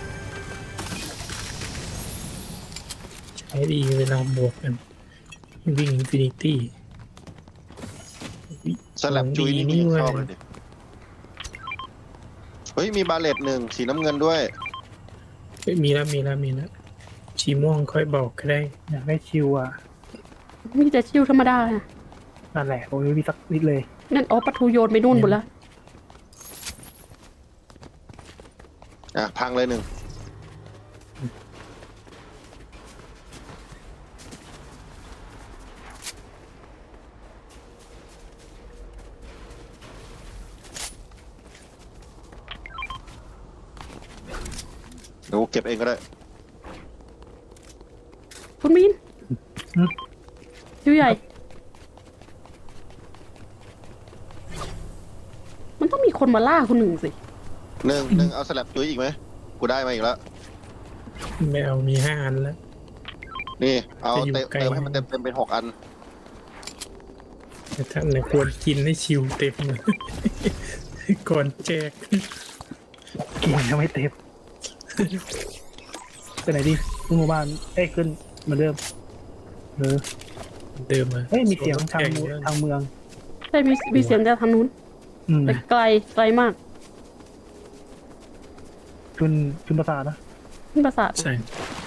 ใช้ดีเวลาบวกกันวิ่งอินฟินิตี้สแลปจุยนี่กูยังชอบเลยดิเฮ้ยมีบาเลต1สีน้ำเงินด้วยมีแล้วชีม่วงค่อยบอกก็ได้อยากได้ชิวอ่ะมีแต่ชิวธรรมดาค่ะนั่นแหละผมไม่มีสักนิดเลยนั่นอ๋อปะทูโยนไปนู่นหมดแล้วพังเลย1เดี๋ยวกูเก็บเองก็ได้คุณมีนอืมชิวใหญ่ มันต้องมีคนมาล่าคุณหนึ่งสิหนึ่งเอาสแลปจุยอีกไหมกูได้มาอีกแล้วไม่เอามี5 อันแล้วนี่เอาจะอยู่เติมไกลให้มันเต็มเป็น6 อันแต่ท่านเนี่ยควรกินให้ชิวเต็มเลย ก่อนแจกกินยังไม่เต็มไปไหนดีขึ้นหมู่บ้านขึ้นเหมือนเดิมเออเดิมอะมีเสียงทางเมืองใช่มีเสียงจากทางนู้น แต่ไกลมากขึ้นภาษาทนะขึ้นปราสาทใช่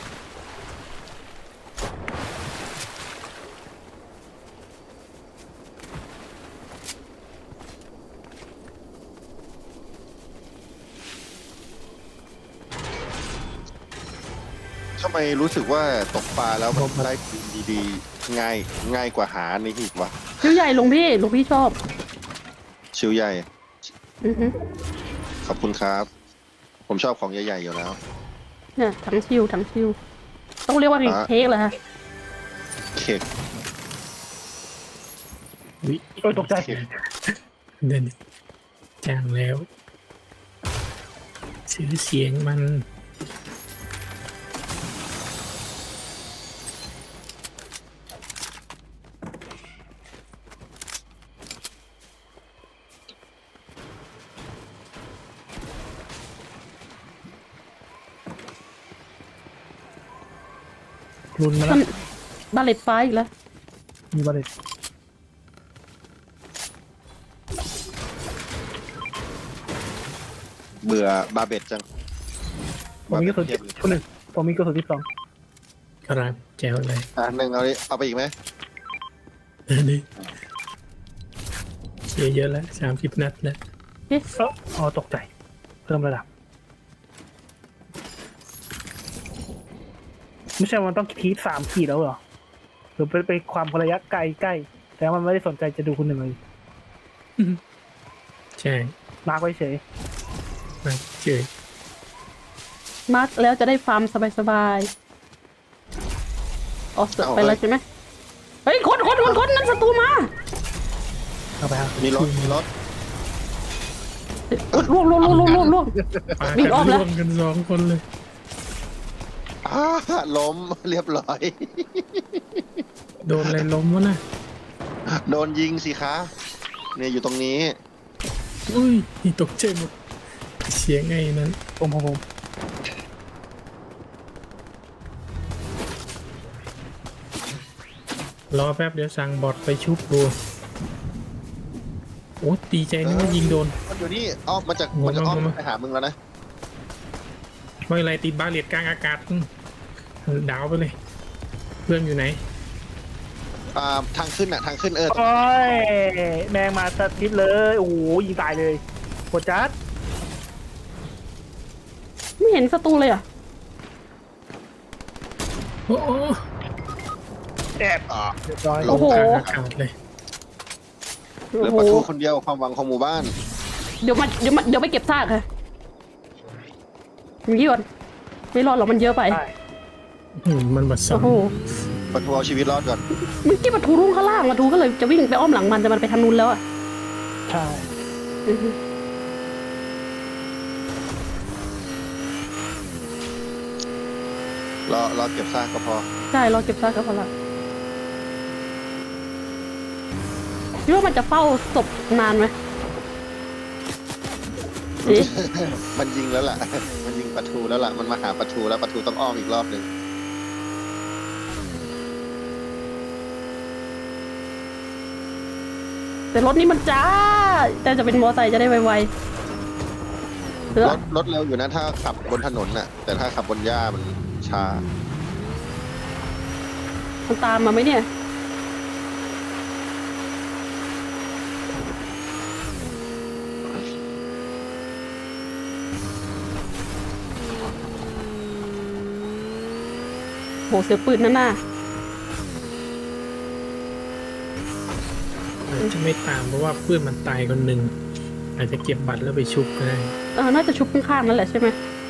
ทำไมรู้สึกว่าตกปลาแล้วมันได้ปืนดีๆง่ายกว่าหาในหีบวะชิวใหญ่หลวงพี่ชอบชิวใหญ่อือฮึขอบคุณครับ ผมชอบของใหญ่ๆอยู่แล้วเนี่ยทั้งชิวต้องเรียกว่าเค้กเหรอฮะเค้กวิตกใจเดินจางแล้วชื่อเสียงมันรุนมาแล้วบาเลตไฟอีกแล้วมีบาเลตเบื่อบาเบ็ดจังผมมีกระสุนคนหนึ่งผมมีกระสุน12 ครับแจวเลยหนึ่งเอาไปอีกไหมอันนี้เสียเยอะแล้ว30 นัดแล้วอ๋อตกใจ เพิ่มระดับ ไม่ใช่มันต้องที3 ขีดแล้วเหรอ หรือไปความระยะใกล้แต่มันไม่ได้สนใจจะดูคุณหนึ่งเลยใช่มาร์กไว้เฉยมาเฉยมาร์กแล้วจะได้ฟาร์มสบายๆออกเสร็จไปแล้วใช่ไหมเฮ้ยคนนั่นศัตรูมาเอาไปครับมีรถล่วงปาวิ่กังอ้อมนแล้วร่วมกัน2 คนเลยล้มเรียบร้อยโดนอะไรล้มวะนะโดนยิงสิคะเนี่ยอยู่ตรงนี้อุ้ยตกใจหมดเสียงไงนั้นผมรอแป๊บเดี๋ยวสั่งบอทไปชุบดูโอ้ดีใจนึกว่ายิงโดนมันอยู่นี่อ้อมมันจะอ้อมไปหามึงแล้วนะไม่เป็นไรตีบาเลียดกลางอากาศดาวไปเลย เพื่อนอยู่ไหนทางขึ้นทางขึ้นโอ้ยแมงมาสติปเลยโอ้โหยิงตายเลยโคจัดไม่เห็นศัตรูเลยอ่ะโอ้โหแอบเรียบร้อยโอ้โหกลางอากาศเลยเหลือประตูคนเดียวความหวังของหมู่บ้านเดี๋ยวไปเก็บซากค่ะมีกี่คนไม่รอดหรอกมันเยอะไปได้มันบัดซอโอ้โหประตูเอาชีวิตรอดก่อนเมื่อกี้ประตูรุ่งข้างล่างประตูก็เลยจะวิ่งไปอ้อมหลังมันแต่มันไปทางนู้นแล้วอ่ะใช่รอเก็บซากก็พอใช่รอเก็บซากก็พอละคิดว่ามันจะเฝ้าศพนานไหมเอ๊ะมันยิงแล้วล่ะ มันยิงประตูแล้วล่ะ มันมาหาประตูแล้วประตูต้องอ้อมอีกรอบหนึ่งแต่รถนี้มันจ้าแต่จะเป็นมอไซค์จะได้ไวๆเออรถเร็วอยู่นะถ้าขับบนถนนน่ะ แต่ถ้าขับบนหญ้ามันช้ามันตามมาไหมเนี่ยโหเสียปืนนั่นน่ะอาจจะไม่ตามเพราะว่าเพื่อนมันตายคนหนึ่งอาจจะเก็บบัตรแล้วไปชุบก็ได้น่าจะชุบข้างๆนั่นแหละใช่ไหม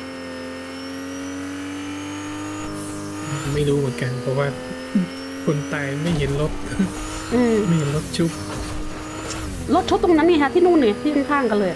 ไม่รู้เหมือนกัน เพราะว่าคนตายไม่เห็นรถ ไม่เห็นรถชุบรถชุบตรงนั้นนี่ฮะที่นู่นเนี่ยที่ข้างๆกันเลย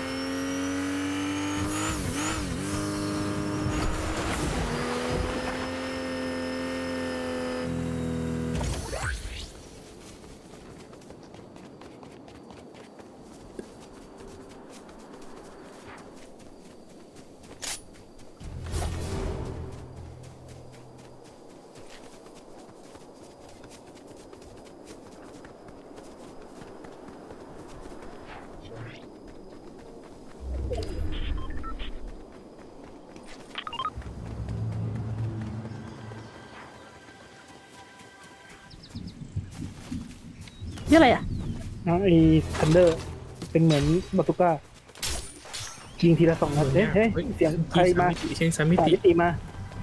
นี่อะไรอ่ะไอ้ทันเดอร์เป็นเหมือนบาตูก้ายิงทีละ2 นัดเฮ้ยเสียงใครมาเชียงสามมิสามติมิติมา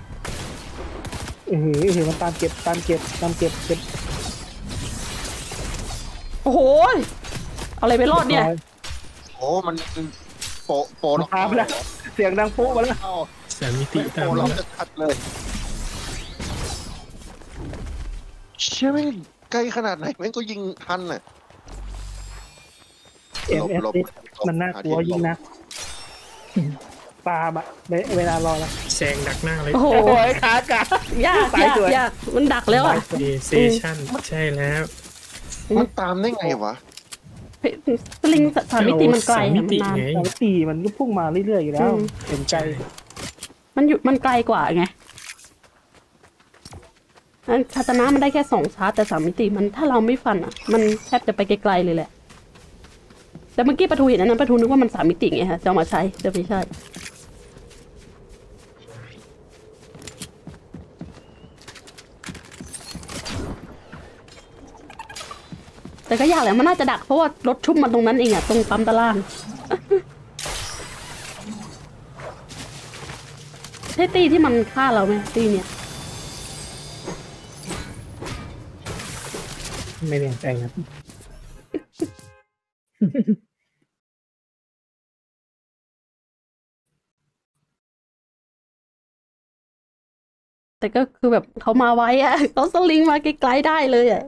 มันตามเก็บโอ้โหอะไรไปรอดเนี่ยโอ้มันโปมันตามไปแล้วเสียงดังโป๊ะมาแล้วเข้าสามมิติตามโปมาเราแล้วจะชัดเลยเชื่อไหมใกล้ขนาดไหนแม่งก็ยิงทันน่ะ MS มันน่ากลัวยิงนะปาบอะเวลารอแล้วแซงดักหน้าเลยโอ้โหโอ้ยขาดยากสายสวยยากมันดักแล้วอ่ะเดเซชั่นใช่แล้วมันตามได้ไงวะสลิงสามมิติมันไกลสามมิมันตินานไงสามมิติมันก็พุ่งมาเรื่อยๆอยู่แล้วเห็นใจมันไกลกว่าไงคาตานะมันได้แค่2 ชาร์จแต่3 มิติมันถ้าเราไม่ฟันอ่ะ มันแทบจะไปไกลๆเลยแหละแต่เมื่อกี้ประตูเห็นอันนั้นประตูนึกว่ามัน3 มิติไงฮะจะเอามาใช้แต่ไม่ใช่แต่ก็ยากแหละมันน่าจะดักเพราะว่ารถชุบมันตรงนั้นเองอ่ะตรงปั๊มตะล่าง ใช่ตีที่มันฆ่าเราไหมตีเนี่ยไม่แน่ใจครับแต่ก็คือแบบเขามาไว้อะเขาสลิงมาไกลๆได้เลยอะ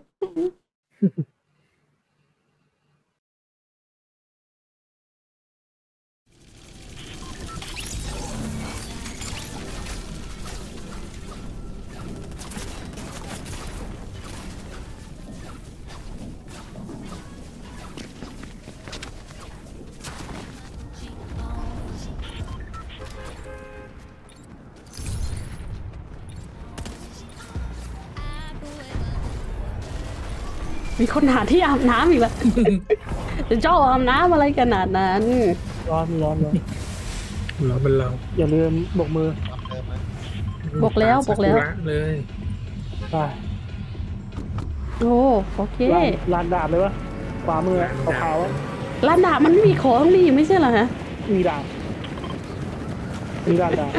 มีคนหาที่อาบน้ำอีกแล้ว จะเจ้าอาบน้ำอะไรขนาดนั้นร้อนร้อนร้อนเราเป็นเราอย่าลืมบกมือรับเดิมไหมบอกแล้วบอกแล้วซากุระเลยไปโอ้โอเคลานดาบเลยวะขวามือขาวๆอะร้านดาบมันไม่มีของนี่ไม่ใช่เหรอฮะมีดาบมีลานดาบ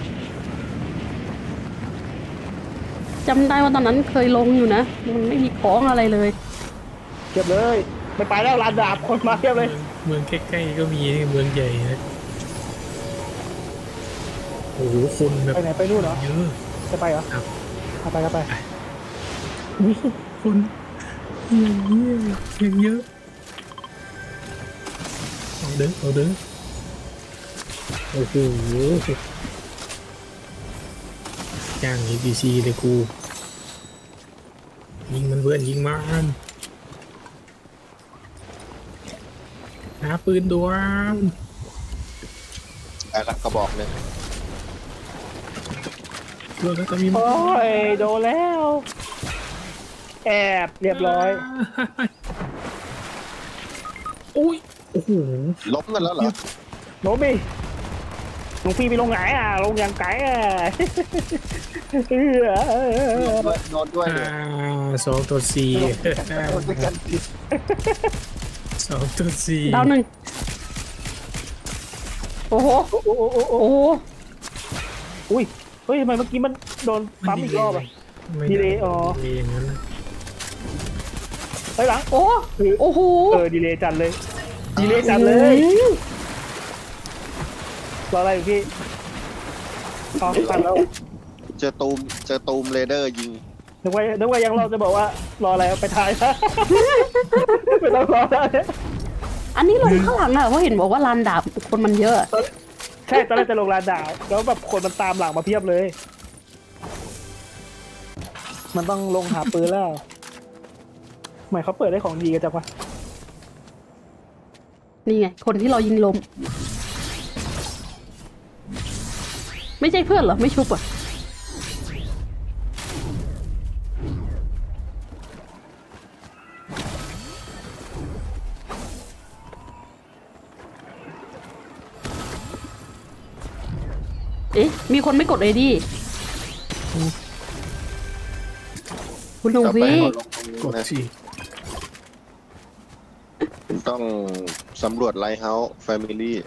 จำได้ว่าตอนนั้นเคยลงอยู่นะมันไม่มีของอะไรเลยเก็บเลยไม่ไปแล้วลานดาบคนมาเทียบเลยเมืองใกล้ๆก็มีเมืองใหญ่นะโอ้โหคนแบบไปไหนไปนู่นเหรอเยอะจะไปเหรอครับเอาไปก็ไปโอ้โหคนอย่างเยอะอย่างเยอะเอาเด้อเอาเด้อโอ้โหจ้าง APC เลยกูยิงมันเพื่อนยิงมันหาปืนด่วนแต่ละกระบอกเลยด่วนแล้วก็มีโอ้ยโดนแล้ว แอบเรียบร้อยโอ้ยโอ้โหล้มกันแล้วเหรอโนบี้หลวงพี่ไปลงไหนอ่ะ ลงอย่างไกลอ่ะโดนด้วยเลย 2/4 โดนด้วยกัน 2/4 ดาวหนึ่งโอ้โหโอ้โหโอ้โหโอ้โหโอ้โหอุ้ยเฮ้ยทำไมเมื่อกี้มันโดนปั๊มอีกรอบอ่ะ ดีเลยอ๋อดีอย่างนั้นนะไปหลังโอ้โอ้โหดีเลยจัดเลย ดีเลยจัดเลยอืมรออะไรอยู่พี่อ๋อตัดแล้วเจอตูมเรเดอร์ยิงนึกว่ายังรอจะบอกว่ารออะไรไปถ่ายไม่ต้องรอแล้วอันนี้ลงข้างหลังอะเพราะเห็นบอกว่าลานดาบคนมันเยอะใช่ตอนแรกจะลงลานดาวแล้วแบบคนมันตามหลังมาเพียบเลย มันต้องลงหาปืนแล้วหมายเขาเปิดได้ของดีกันจังวะนี่ไง คนที่เรายิงลม ไม่ใช่เพื่อนเหรอ ไม่ชุบอ่ะ เอ๊ะ มีคนไม่กดเลยดิคุณหงต่อไปวีเขาลงตรงกนี้ดนะสิคุณต้องสำรวจไลท์เฮาส์แฟมิลี่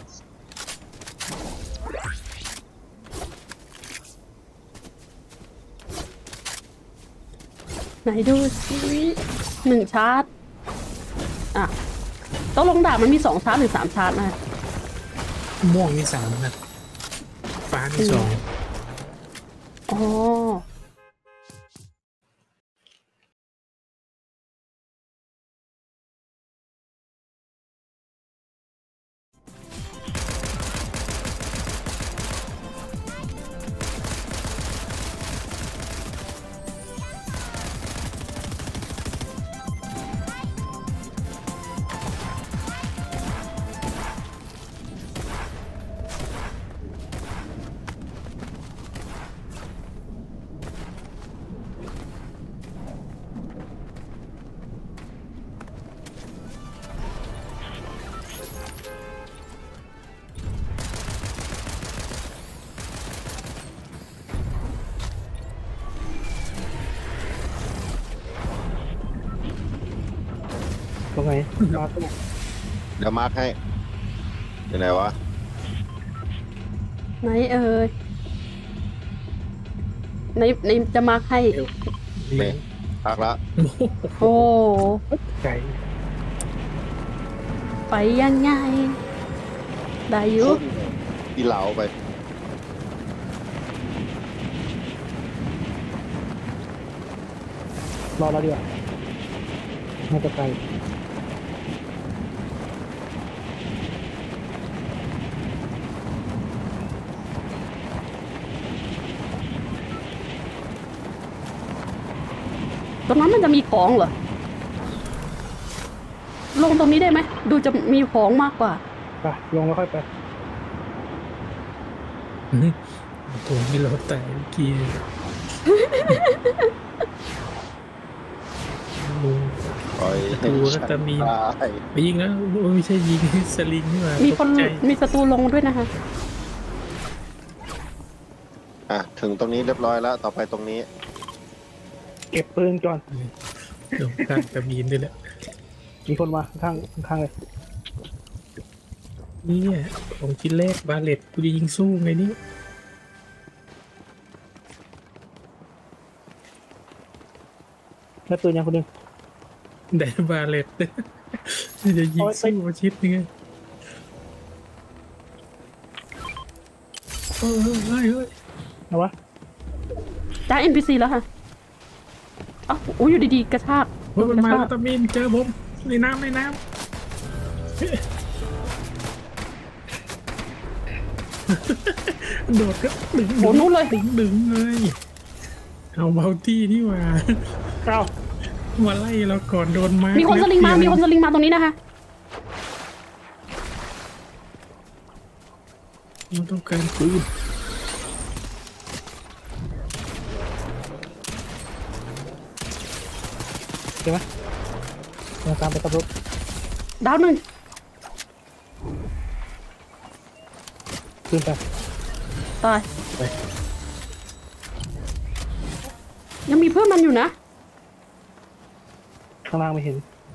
ไหนดูสิหนึ่งชาร์จ อ่ะต้องลงดาบมันมี2 ชาร์จหรือ3 ชาร์จนะม่วงมี3ครับฟ้ามี2 อ๋อตรงไหนมาตรงไหนเดี๋ยวมาร์คให้อยู่ไหนวะไหนเอ่ยในจะมาร์คให้นี่พักละโอ้ไก่ไปยังไง ได้อยู่ที่เหลาไปรอเราดีกว่าน่าจะไกลตรงนั้นมันจะมีของเหรอลงตรงนี้ได้ไหมดูจะมีของมากกว่าไปลงแล้วค่อยไปตัวที่เราแตะเมื่อกี้ลุงปล่อยให้ดูฉัแล้วจะมีตายไปยิงแล้วไม่ใช่ยิงสลิงนี่หว่ามีคนตกใจมีศัตรูลงด้วยนะคะอ่ะถึงตรงนี้เรียบร้อยแล้วต่อไปตรงนี้เก็บปืนก่อนเดี๋ยวข้างกระบีนด้วยแหละมีคนมาข้างเลยเนี่ยของชิ้นแรกบาเลตกูจะยิงสู้ไงนี่ได้ปืนยังคนหนึ่งได้บาเลตจะยิงสู้มาชิดยังไงเฮ้ยเอาวะจ้า NPC แล้วค่ะเอ้าโอ้ยอยู่ดีๆกระชากเฮ้ยมันมากระแล้วชากตามินเจอผมในน้ำโดดก็ดึงโหนู้นเลยดึงเลยเอาเบาตี้นี่มาเอ้ามาไล่เราก่อนโดนไม้มีคนสลิงมา มีคนสลิงมาตรงนี้นะคะเราต้องการปืนใช่ไหมมาตามไปตำรวจดาวหนึ่งขึ้นไปตาย ยังมีเพื่อนมันอยู่นะข้างล่างไม่เห็น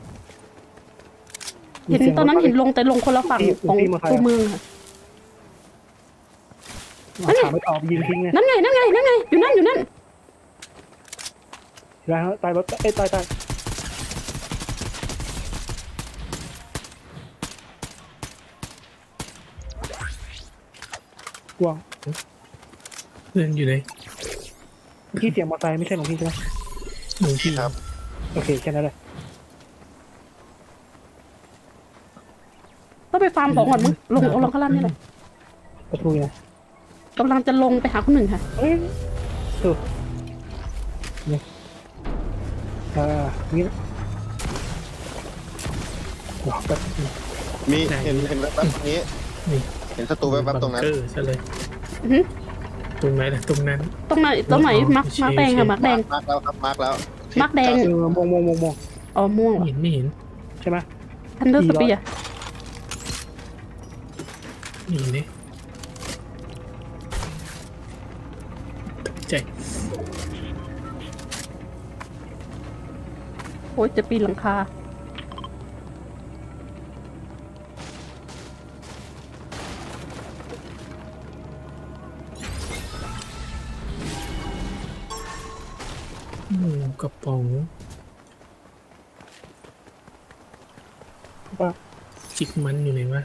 เห็นตอนนั้นเห็นลงแต่ลงคนละฝั่งของตัวเมืองค่ะถามไม่ตอบยิงทิ้งไงนั่นไง อยู่นั่นแล้วตายรถตายกวางเพื่อนอยู่ไหนพี่เสียงมอเตอร์ไซค์ไม่ใช่ของพี่ใช่ไหมหนูพี่ครับโอเคแค่นั้นเลยต้องไปฟาร์มของก่อนมั้งลงข้างล่างนี่แหละประตูไงกำลังจะลงไปหาคนหนึ่งค่ะเอ้ยถูกนี่นี่ว้าวแบบมีเห็นแวบๆตรงนี้นี่เห็นศัตรูแวบๆตรงนั้นบัเกอใช่เลยอื้อหือตรงไหนล่ะตรงนั้นตรงไหนมักแดงค่ะมักแดงมาร์กแล้วครับมาร์กแล้วมาร์คแดงมองอ๋อม่วงเหรอไม่เห็นใช่ไหมทันเดอร์สเปียร์นี่เนี่ยตกใจโอ้ยจะปีนหลังคากระป๋องว่าจิกมันอยู่ไหนวะ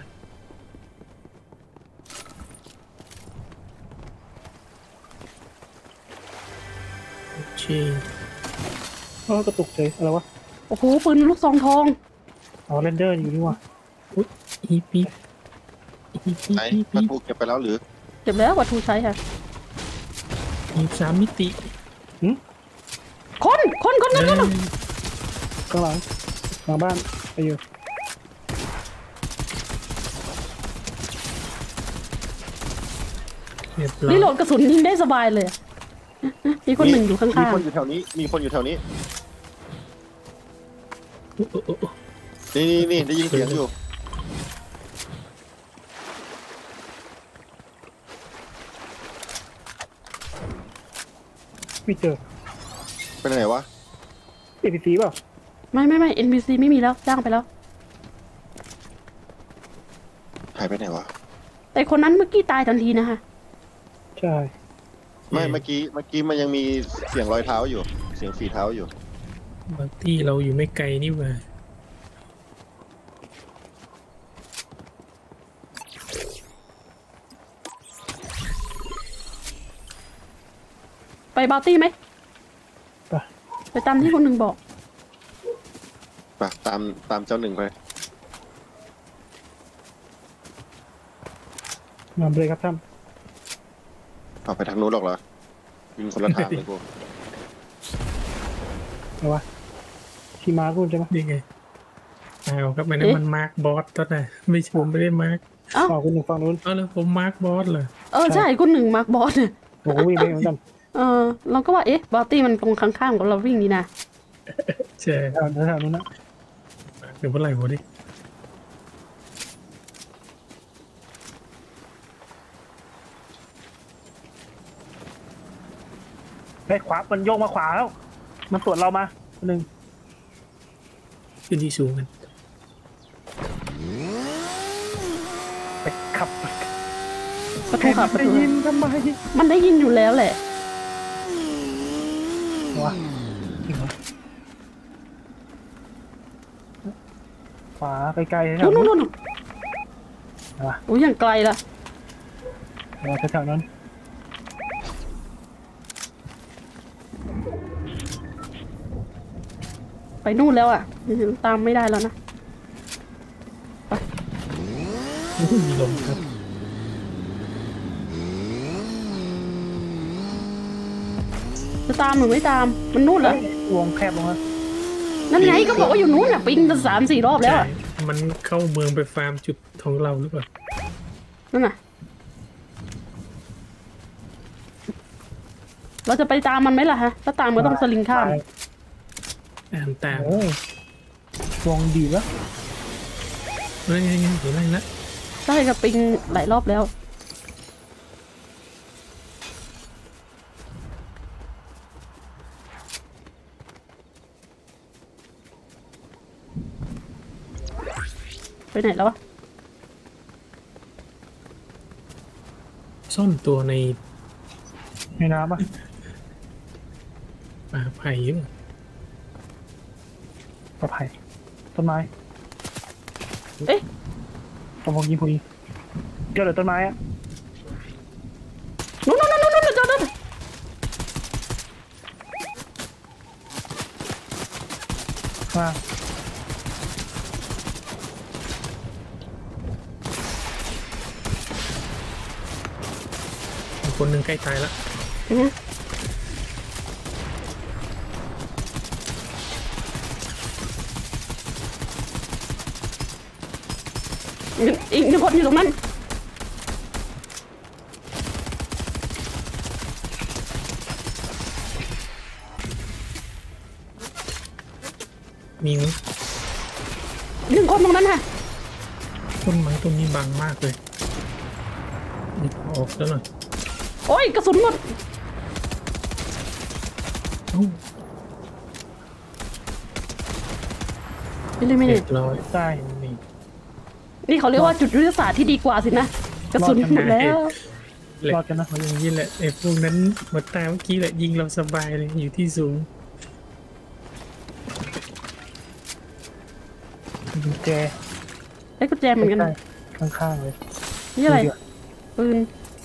โอเคกระตุกเฉยอะไรวะโอ้โหปืนลูกซองทองอ๋อเรนเดอร์อยู่นี่ว่ะอีปีอีไหนประตูเก็บไปแล้วหรือเก็บแล้ววัตถุใช้ค่ะอี3 มิติคนนั่นข้างหลังบ้านไปอยู่เรียบร้อยรีโหลดกระสุนยิงได้สบายเลยอะมีคนหนึ่งอยู่ข้างมีคนอยู่แถวนี้ มีคนอยู่แถวนี้ นี่ได้ยินเสียงอยู่ไม่เจอเป็นไหนวะ APC เปล่าๆไม่ NPC ไม่มีแล้วจ้างไปแล้วหายไปไหนวะแต่คนนั้นเมื่อกี้ตายทันทีนะคะใช่ไม่เมื่อกี้มันยังมีเสียงรอยเท้าอยู่ เสียงฝีเท้าอยู่บางที่เราอยู่ไม่ไกลนี่หว่าไปบาร์ตี้ไหมไปไปตามที่คนหนึ่งบอกไปตามเจ้าหนึ่งไปมาเลยครับท่านเอาไปทางนู้นหรอกเหรอยิงคนละทางเลยกูเอาวะขี่ม้าคุณใช่ไหมนี่ไงเอาครับมันมันมาร์กบอสตอนไหนไม่ใช่ผมไม่ได้มาร์กเอ้าฝั่งคุณหนึ่งฝั่งนู้นเอาแล้วผมมาร์กบอสเลยใช่คนหนึ่งมาร์คบอสเนี่ยโอ้โหวิ่งไปเหมือนกันเราก็ว่าบอตตี้มันตรงข้างๆกับเราวิ่งนี่นะใช่แถวนู้นนะเดี๋ยวเมื่อไหร่วะดิไปขวามันโยกมาขวาแล้วมันสวนเรามาคนหนึ่งขึ้นที่สูงกันไปขับประตูขับประได้ตูยินทำไมมันได้ยินอยู่แล้วแหละวะจริงเหรอขวาไกลๆแถวนู่นนู้นอุ้ยอย่างไกลละแถวนั้นไปนู่นแล้วอ่ะตามไม่ได้แล้วนะมีลมครับจะตามหรือไม่ตามมันนู่นเหรอวงแคบลงแล้วนั่นไงก็บอกว่าอยู่นู่นอ่ะปิงตั้ง3-4 รอบแล้วใช่อ่ะมันเข้าเมืองไปฟาร์มจุดของเราหรือเปล่านั่นน่ะเราจะไปตามมันไหมล่ะฮะถ้าตามก็ต้องสลิงข้ามตามโอ้วงดีแล้วนั่นไงเห็นอะไรละใช่กับปิงหลายรอบแล้ว ไปไหนแล้ววะซ่อนตัวในในน้ำป่ะป่าไผ่หรือเปล่าปลอดภัยต้นไม้เอ๊ะผมยิงพอดีเจอเลยต้นไม้อะนู่นจอดมามีคนหนึ่งใกล้ตายละอีกหนึ่งคนอยู่ตรงนั้นมีไหมหนึ่งคนตรงนั้นค่ะต้นไม้ต้นนี้บางมากเลยออกแล้วหน่อยโอ้ยกระสุนหมดเอ้าไม่เรีได้ยบร้อยได้นี่นี่เขาเรียกว่าจุดยุทธศาสตร์ที่ดีกว่าสินะ กระสุนหมดแล้วแหละรอดกันนะเขาอย่างนี้แหละไอ้พวกนั้นมาตายเมื่อกี้แหละยิงเราสบายเลยอยู่ที่สูงกุญแจได้กุญแจเหมือนกันใกล้ข้างๆเลยนี่อะไร ปืน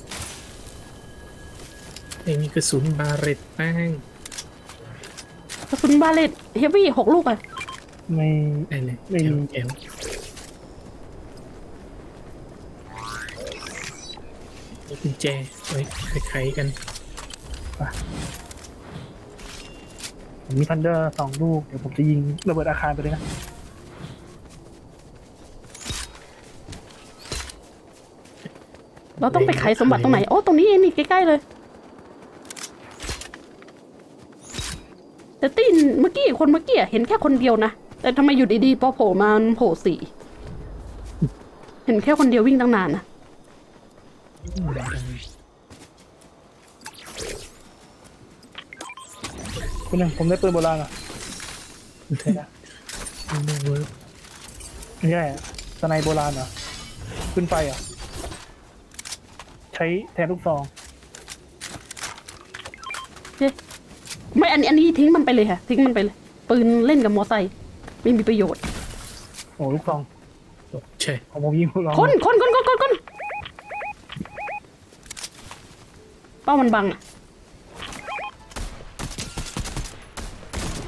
ไอ้นี่กระสุนบาเรตแป้งกระสุนบาเลตเฮฟวี่6 ลูกอ่ะไม่ได้เลยไม่มีแก้วมีกุญแจไว้ไขกันผมมีทันเดอร์2 ลูกเดี๋ยวผมจะยิงระเบิดอาคารไปเลยนะเราต้องไปไขสมบัติตรงไหน โอ้ตรงนี้เองนี่ใกล้ๆเลย แต่ตีนเมื่อกี้คนเมื่อกี้เห็นแค่คนเดียวนะ แต่ทำไมอยู่ดีๆพอโผล่มามันโผล่4 เห็นแค่คนเดียววิ่งตั้งนานนะคุณหนึ่งผมได้ปืนโบราณอ่ะไม่เวิร์กไม่ใช่อะสไนโบราณเหรอขึ้นไฟเหรอ่ะใช้แทนลูกซองไม่อันนี้ทิ้งมันไปเลยค่ะ ทิ้งมันไปเลย ปืนเล่นกับมอไซค์ไม่มีประโยชน์โอ้ลูกซองใช่ของผมยิงลูกซองคนเป้ามันบังอ่ะ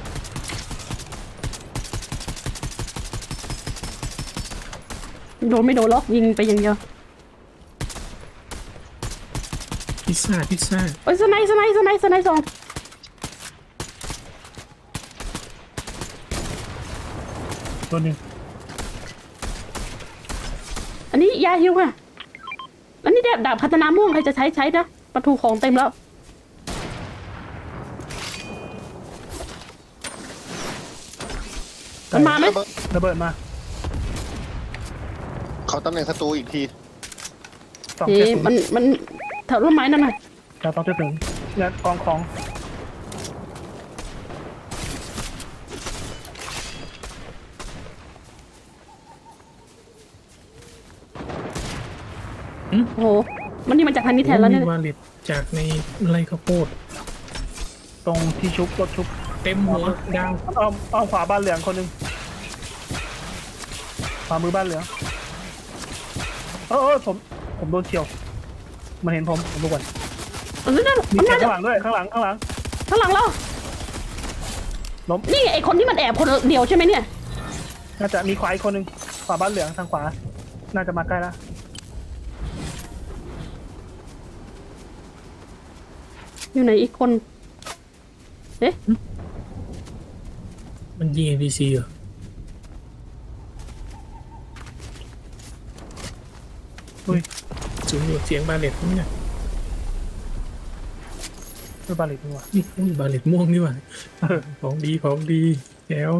โดนไม่โดนล็อกยิงไปอย่างเดียวพิซซ่าโอ้ยสไนสองตัวหนึ่งอันนี้ยาฮิวค่ะอันนี้ดาบคาตานาม่วงใครจะใช้นะประตูของเต็มแล้ว มันมาไหมระเบิดมาเขาตำแหน่งศัตรูอีกทีสองเอ๊เจ็ดะมันแถวต้นไม้นั่นน่ะเราต้องเจ็ดถึงเนี่ยกองของโอ้โหมันนี่มาจากทางนี้แทนแล้วเนี่ยมีวาเลตจากในไร่ข้าวโพดตรงที่ชุบรถชุบเต็มหัวดาวอ้อมขวาบ้านเหลืองคนหนึ่งขวามือบ้านเหลืองผมโดนเฉียวมันเห็นผมดูก่อนนั่นมีมันเสียน่าง จะข้างหลังด้วยข้างหลังข้างหลังเราล้มนี่ไอคนที่มันแอบคนเดียวใช่ไหมเนี่ยน่าจะมีขวาอีกคนหนึ่งขวาบ้านเหลืองทางขวาน่าจะมาใกล้แล้วอยู่ไหนอีกคนเอ๊ะมันยิง NPC เหรออุ้ยสูงอยู่เสียงบาเลตนี่นะไม่บาลิกนี่หว่านี่อุ้ยบาเลตม่วงนี่หว่าของดีแก้ว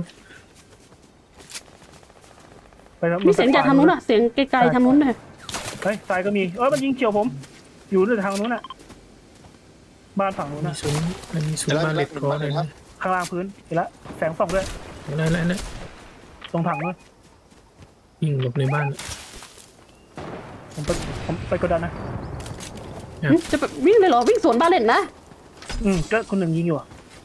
ไปแล้วมีเสียงจากทางนู้นอะเสียงไกลๆทางนู้นเลยเฮ้ยซ้ายก็มีมันยิงเฉียวผม อยู่ด้วยทางนู้นน่ะบ้านฝั่งนู้นมีน่ะศูนย์อันนี้ศูนย์บาเลตคอเลยนะข้างล่างพื้นเห็นละแสงส่องด้วยอะไรตรงถังนู้นยิงหลบในบ้านผมไปกดดันนะจะแบบวิ่งเลยเหรอวิ่งสวนบาเลนนะก็คนหนึ่งยิงอยู่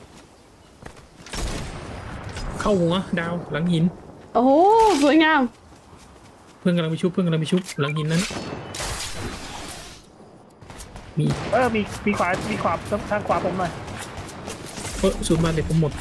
เข้าหัวดาวหลังหินโอ้โหสวยงามเพื่อนกำลังไปชุบหลังหินนั้นมีมีขวาทางขวาผมหน่อยศูนย์บาเลตผมหมด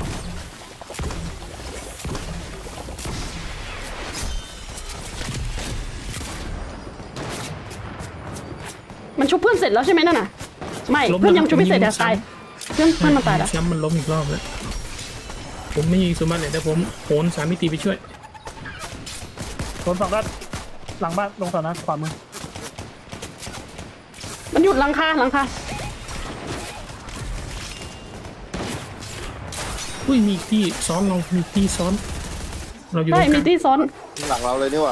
มันชุบเพื่อนเสร็จแล้วใช่ไหมนั่นน่ะไม่เพื่อนยังชุบไม่เสร็จแต่ตายเพื่อนมันตายแล้วซ้ำมันล้มอีกรอบแล้วผมไม่ยิงศูนย์บาเลตแต่ผมโหน3 มิติไปช่วยโดนสองด้านหลังบ้านลงสองนัดขวามือมันหยุดหลังคาอุ้ยมีที่ซ้อนเรามีที่ซ้อนเราอยู่ตรใช่งกมีลางที่ซ้อนหลังเราเลยนี่หว่า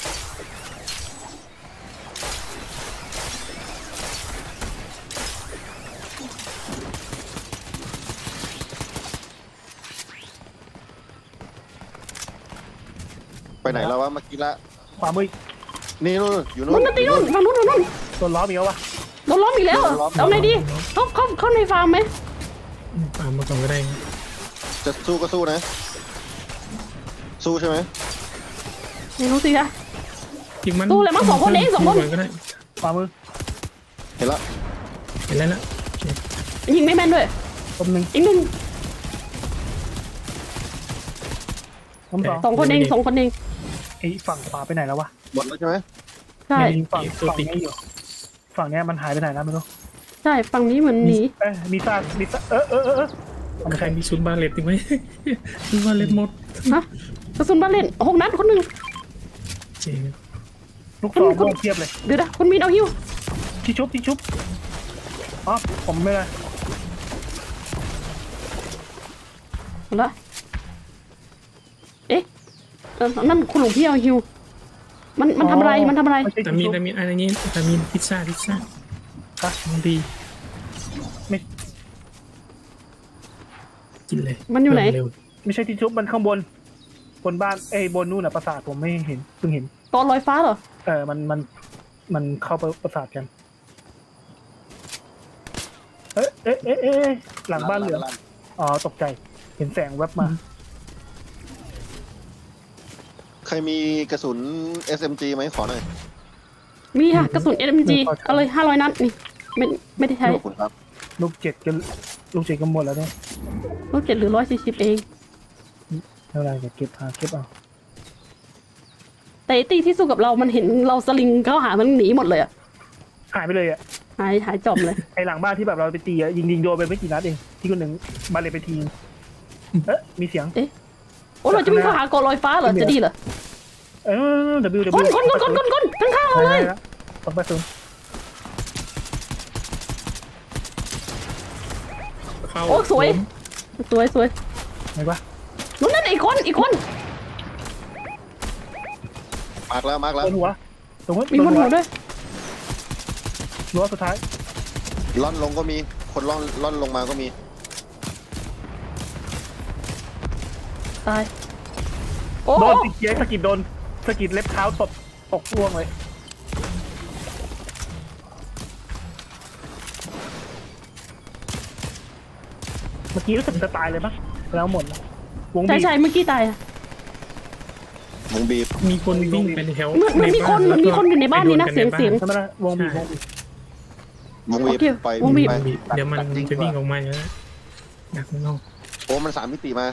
ไปไหนแล้ววะเมื่อกี้ละขวามืออีกนี่นู่นอยู่นู่นู่นนตีนู่นฝั่งนู้นโดนล้อมอีกแล้ววะโดนล้อมอีกแล้วเหรอโดนล้อมเอาไงดีเข้าในฟาร์มไหมตามมาก่อนก็ได้นะจะสู้ก็สู้นะ สู้ใช่ไหมไม่รู้สิคะยิงมันสู้เลยมั้ง2 คนเอง2 คนยิก่ก็ได้ขวามือเห็นละเห็นแล้วนะยิงไม่แม่นด้วยผมหนึ่งอีกหนึ่งผมสอง 2 คนเอง2 คนเองไอ้ฝั่งขวาไปไหนแล้ววะหมดแล้วใช่ไหมใช่มีฝั่งนี้อยู่ฝั่งเนี้ยมันหายไปไหนแล้วไม่รู้ใช่ฝั่งนี้เหมือนหนีมีซากใครมีศูนย์บาเลตอีกไหม ศูนย์บาเลตหมดฮะกระสุนบาเลน6 นัดคนหนึ่งเจ๋งลูกซองโดนเทียบเลยเดี๋ยวนะคุณมีนเอาฮิวที่ชุบอ๋อผมไม่ได้หมดละเอ๊ะนั่นคุณหลวงพี่เอาฮิวมันทำอะไรมันทำอะไรแต่มีอะไรนี้แต่มีพิซซ่าของดีไม่กินเลยมันอยู่ไหนเร็วไม่ใช่ที่ชุบมันข้างบนบ้านบนนู่นน่ะปราสาทผมไม่เห็นเพิ่งเห็นตอนลอยฟ้าเหรอมันเข้าไปปราสาทกันหลังบ้านเหลืองอ๋อตกใจเห็นแสงแวบมาใครมีกระสุน SMG ไหมขอหน่อยมีค่ะกระสุน SMG เอาเลย500 นัดนี่ไม่ได้ใช้ขอบคุณครับลูกเจ็ดก็หมดแล้วเนี่ยลูก7 หรือ 140 เองเท่าไรจะเก็บเอาแต่ไอ้ตีที่สู้กับเรามันเห็นเราสลิงเข้าหามันหนีหมดเลยอะหายไปเลยอ่ะหายจอมเลยไอหลังบ้านที่แบบเราไปตีอ่ะยิงโดนไปไม่กี่นัดเองที่คนหนึ่งบาเลตไปทีมีเสียงโอ้เราจะวิ่งเข้าหาเกาะลอยฟ้าเหรอจะดีเหรอ W คนข้างๆเราเลยต้องไปซูมเข้าโอ้สวยสวยไหนวะนู้นนั่นอีกคนมาร์กแล้วโดนหัวตรงนี้มีคนหัวด้วยรั้วสุดท้ายล่อนลงก็มี คนล่อนลงมาก็มีตายโอ้โดนติดเกียร์สกิดโดนสกิดเล็บเท้าตกร่วงเลยเมื่อกี้รู้สึกจะตายเลยปะแล้วหมดแล้ววงบีใช่เมื่อกี้ตายอะวงบีบมีคนวิ่งไปแถวมันมีคนอยู่ในบ้านนี่นะเสียงใช่ไหมล่ะวงบีวงบีบโอเคไปวงบีบไปเดี๋ยวมันจะวิ่งออกมาอย่างนั้นดักข้างนอกโอ้มัน3 มิติมา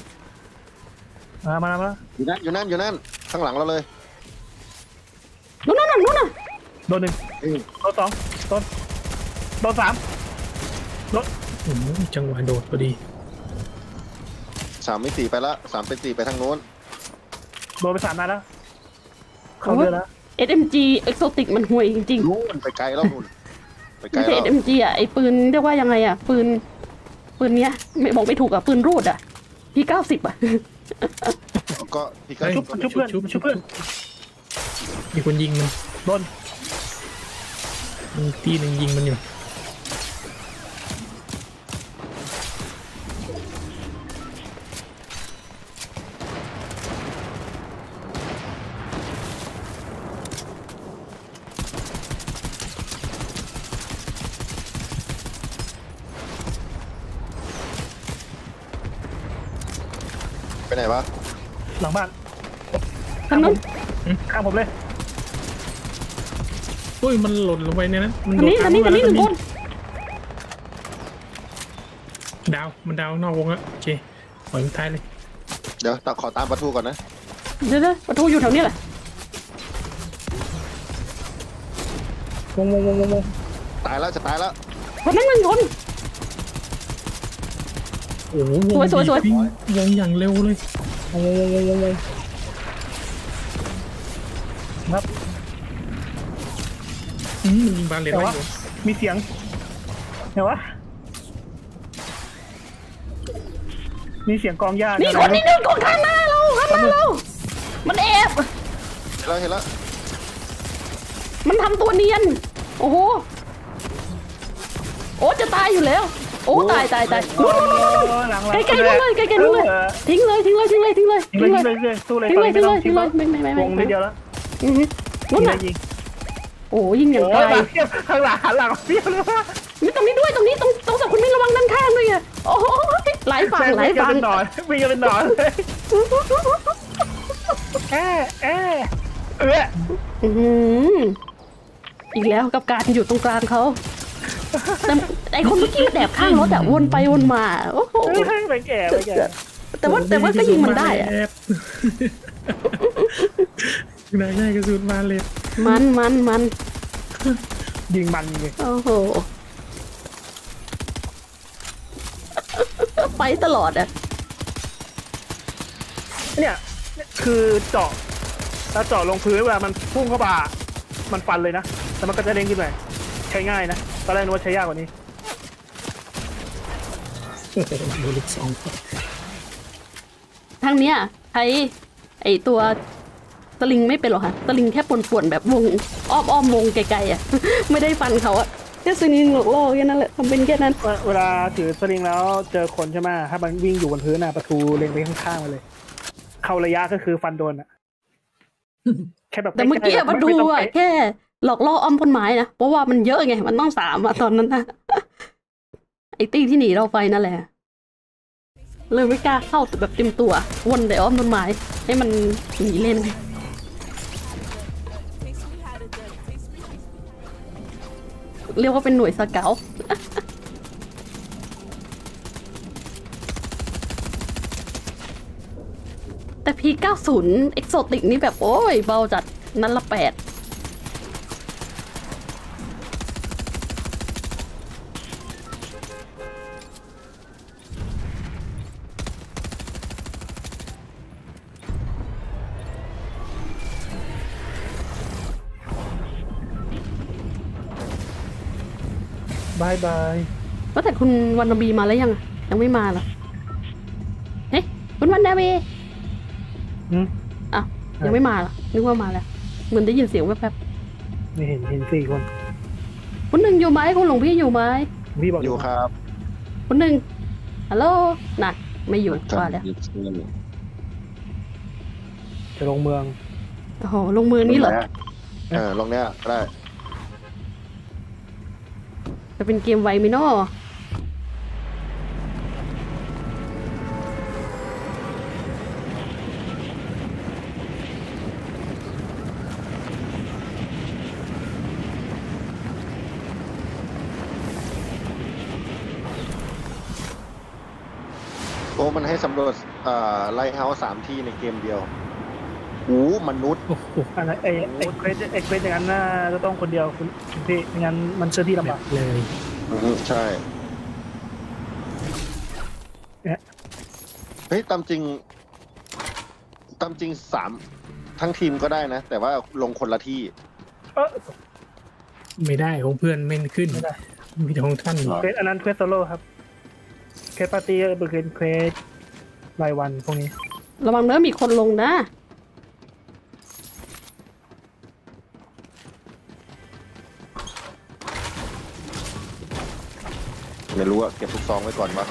มาอยู่นั่น ข้างหลังเราเลยนู้นน่ะโดนหนึ่งโดนสองโดนสามจังหวะโดดพอดี 3 มิติไปละ3 มิติไปทางโน้นโดนไป3 นัดแล้วเข้าเรือแล้ว SMG Exotic มันห่วยจริงนู่นไปไกลแล้วนู่นไปๆไกลไม่ใช่แล้ว SMG อ่ะไอปืนเรียกว่ายังไงอ่ะปืนเนี้ยไม่ถูกอ่ะปืนรูดอ่ะพี่90อ่ะก็พี่ก็เฮ้ยชุบเพื่อนชุบเพื่อนมีคนยิงมันโดนมีตีหนึ่งยิงมันอยู่ไปไหนวะหลังบ้านทางนั้นข้างผมเลยอุ้ยมันหล่นลงไปเนี่ยนะมันทางนี้โดดทางนี้มาแล้วหนึ่งคนดาวมันดาวนอกวงแล้วโอเคปล่อยมันท้ายเลยเดี๋ยวขอตามประตูก่อนนะเดี๋ยวประตูอยู่แถวนี้แหละวงตายแล้วจะตายแล้วคนนั้นหนึ่งคนโอ้โหวงสวยวิ่งวงอย่างเร็วเลยวงครับมันยิงบาเลตไว้อยู่มีเสียงไหนวะมีเสียงกองหญ้านี่นี่คนนี้หนึ่งคนข้างหน้าเรามันแอบเห็นแล้วมันทำตัวเนียนโอ้โหโอ้จะตายอยู่แล้วโอ้ตายไกลๆนู้นนู้นเลยทิ้งเลยสู้เลยทิ้งเลยวงนิดเดียวแล้วนู้นน่ะยิงโอ้ยิงอย่างไกลข้างหลังหันหลังเปี้ยวเลยว่ามีตรงนี้ด้วยตรงนี้ตรงสับคุณไม่ระวังด้านข้างด้วยอ่ะโอ้โหหลายฝั่งวิ่งกันเป็นหนอนเลยอีกแล้วกับการอยู่ตรงกลางเขาแต่ไอคนเมื่อกี้แดบข้างรถอะวนไปวนมาโอ้โหไปแก่แต่ว่าก็ยิงมันได้อะได้ง่ายกระสุนมาเลยมันยิงมันเลยโอ้โหไปตลอดอะเนี่ยคือเจาะแล้วเจาะลงพื้นเวลามันพุ่งเข้าป่ามันฟันเลยนะแต่มันก็จะเด้งขึ้นไปใช้ง่ายนะตอนแรกนึกว่าใช้ยากกว่านี้โอ้โหดูลูกสองทางเนี้ยใช้ไอตัวสลิงไม่เป็นหรอกค่ะสลิงแค่ป่วนๆแบบวงอ้อมวงไกลๆอะไม่ได้ฟันเขาอะแค่สลิงหลอกล่อแค่นั้นแหละทำเป็นแค่นั้นเวลาถือสลิงแล้วเจอคนใช่ไหมถ้ามันวิ่งอยู่บนพื้นน่ะประตูเล็งไปข้างๆมาเลย เข้าระยะก็คือฟันโดนอ่ะแค่แบบแต่เมื่อกี้มาดูอะแค่หลอกล่ออ้อมต้นไม้นะเพราะว่ามันเยอะไงมันต้อง3อะตอนนั้นนะไอตี้ที่หนีเราไปนั่นแหละเลยไม่กล้าเข้าแบบเต็มตัววนแต่อ้อมต้นไม้ให้มันหนีเล่นเรียกว่าเป็นหน่วยสเกาต์แต่ P90 เอ็กโซติกนี่แบบโอ้ยเบาจัดนั้นละ8 บายบายว่าแต่คุณวันนาบีมาแล้วยังอะยังไม่มาเหรอเฮ้ยคุณวันนาบีอืมอ้าวยังไม่มาเหรอนึกว่ามาแล้วเหมือนได้ยินเสียงแวบไม่เห็น4 คนๆคุณหนึ่งอยู่ไหมคุณหลวงพี่อยู่ไหมพี่บอกอยู่ครับคุณหนึ่งฮัลโหลน่ะไม่อยู่ว่าแล้วจะลงเมืองโอ้โหลงมือนี้เหรอลงเนี้ยได้จะเป็นเกมไวมิโน่โอ้มันให้สำรวจไลท์เฮาส์3 ที่ในเกมเดียวโอ้มนุษย์โอ้โหอะไรไอ้เควสอย่างนั้นน่าจะต้องคนเดียวคุณพี่ไม่งั้นมันเชื่อที่ลำแบบากบเลยใช่เฮ้ยตามจริง3 ทั้งทีมก็ได้นะ แต่ว่าลงคนละที่ไม่ได้ของเพื่อนไม่ขึ้นไม่ได้มีแต่ของท่านเควสอันนั้นเควสโซโล่ครับเควสปาร์ตี้เป็นเควสรายวันพวกนี้ระวังเนื้อมีคนลงนะไม่รู้อะเก็บทุกซองไว้ก่อนวะ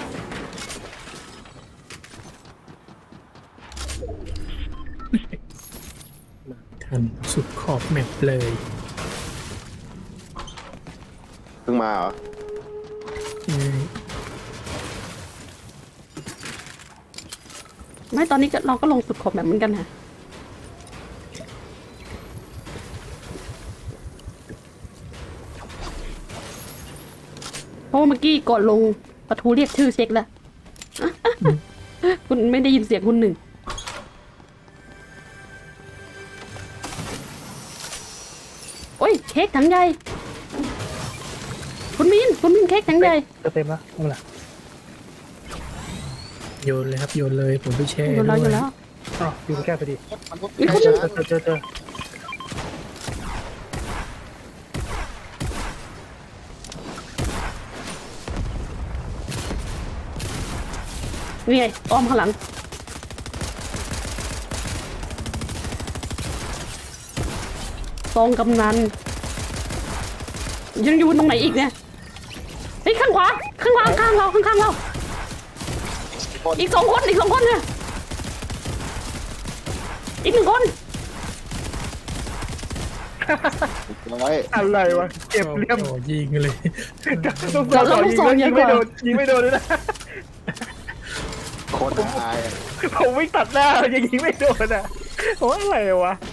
ท่านสุดขอบแมปเลยเพิ่งมาเหรอไม่ตอนนี้เราก็ลงสุดขอบแบบเหมือนกันค่ะเพราะว่าเมื่อกี้ก่อนลงปะทูเรียกชื่อเช็คแล้ว คุณไม่ได้ยินเสียงคุณหนึ่งโอ้ยเค้กถังใหญ่คุณมินเค้กถังใหญ่จะเต็มแล้วเอาล่ะโยนเลยครับโยนเลยผมไปแช่อยู่แล้วอยู่แล้วอ๋ออยู่แค่พอดีมีคนเจนึงอนี่ไงอ้อมข้างหลังซองกำนันยังอยู่ตรงไหนอีกเนี่ยเฮ้ยข้างขวาข้างล่างข้างเราข้างเราอีก2 คนเนี่ยอีก1 คนร้อยอะไรวะเก็บเลี่ยมโอ้ยิงเลยเราลูกซองยิงไม่โดนเลยนะโคตรอายอะผมวิ่งตัดหน้ายังยิงไม่โดนอ่ะโอ้อะไรวะ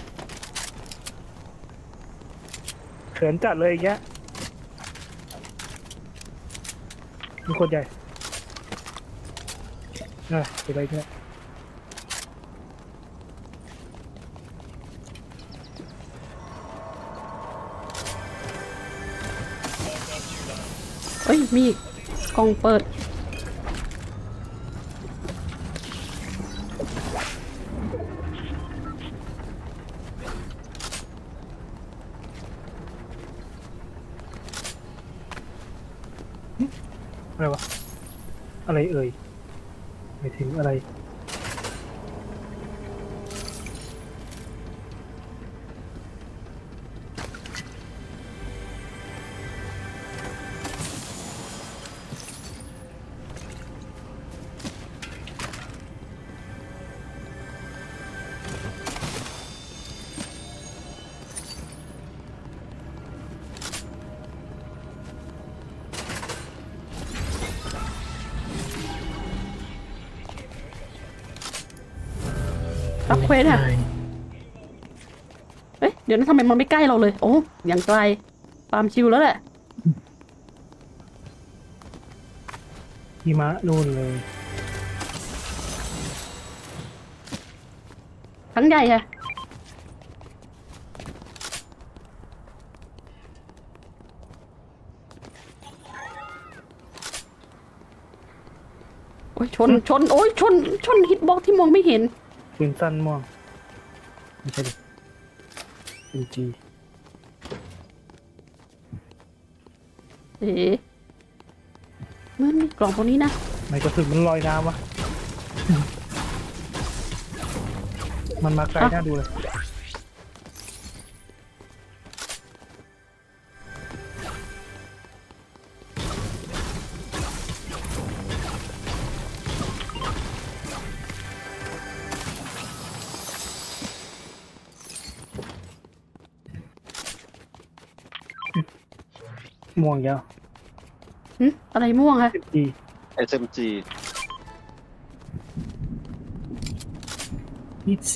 เขินจัดเลยอย่างเงี้ยมีคนใหญ่เป็นไรเนี่ยเฮ้ยมีกล่องเปิดอะไรวะอะไรเอ่ยไม่ถึงอะไรรับเควสอะเอ๊ะเดี๋ยวนะทำไมมันไม่ใกล้เราเลย โอ้อย่างไกลปามชิวแล้วแหละหิมะนู่นเลยทั้งใหญ่ค่ะโอ้ยชนโอ้ยชนฮิตบ็อกที่มองไม่เห็นปืนสั้นม่วงไม่ใช่ดิปืนจีเอ๋เหมื่อนมีกล่องตรงนี้นะไหนกระสุนมันลอยน้ำวะมันมาไกลน่าดูเลยม่วงยาวอะไรม่วงคะจี SMG นี่ใช่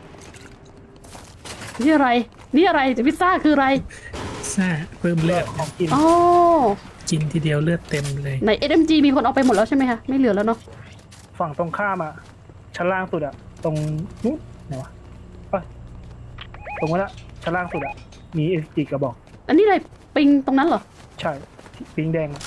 นี่อะไรพิซซ่าคืออะไรซ่าเพิ่มเลือดของกินอ๋อกินทีเดียวเลือดเต็มเลยไหน SMG มีคนเอาไปหมดแล้วใช่ไหมคะไม่เหลือแล้วเนาะฝั่งตรงข้ามอ่ะชั้นล่างสุดอ่ะตรงนู้นไหนวะเอ้ยตรงนั้นอะชั้นล่างสุดอ่ะมี SG กระบอกอันนี้อะไรปิงตรงนั้นเหรอใช่ปิงแดง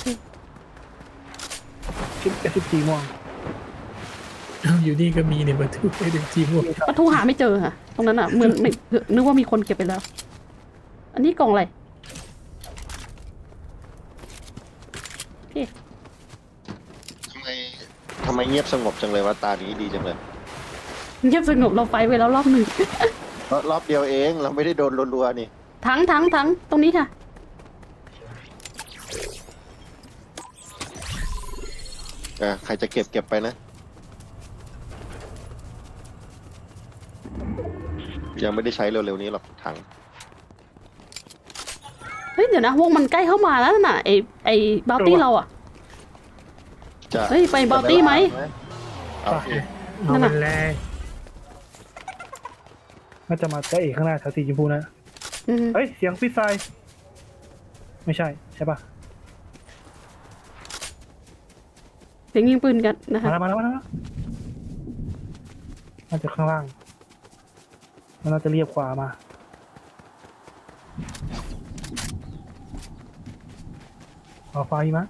ชิป SG ม่วงเอาอยู่นี่ก็มีเนี่ยมาทุกไอ้เด็กจีบวกก็โทรหาไม่เจอค่ะ ตรงนั้นอ่ะเหมือนไม่นึกว่ามีคนเก็บไปแล้ว อันนี้กล่องอะไรพี่ทำไมเงียบสงบจังเลยว่าตานี้ดีจังเลยเงียบสงบเราไฟไว้แล้วรอบหนึ่งรอบเดียวเองเราไม่ได้โดนรัวๆนี่ทั้งตรงนี้ค่ะใครจะเก็บไปนะ ยังไม่ได้ใช้เร็วๆนี้หรอกถังเฮ้ยเดี๋ยวนะวงมันใกล้เข้ามาแล้วน่ะไอ้บาวตี้เราอ่ะจะเฮ้ยไปบาวตี้ไหมเอาสิเอาไปเลยน่าจะมาใกล้เอกข้างหน้าแถวสีชมพูนะอืมเฮ้ย เสียงฟิสไซด์ไม่ใช่ ใช่ปะเสียงยิงปืนกันนะคะมาแล้วน่าจะข้างล่างมันน่าจะเรียบขวามาเอาไฟมา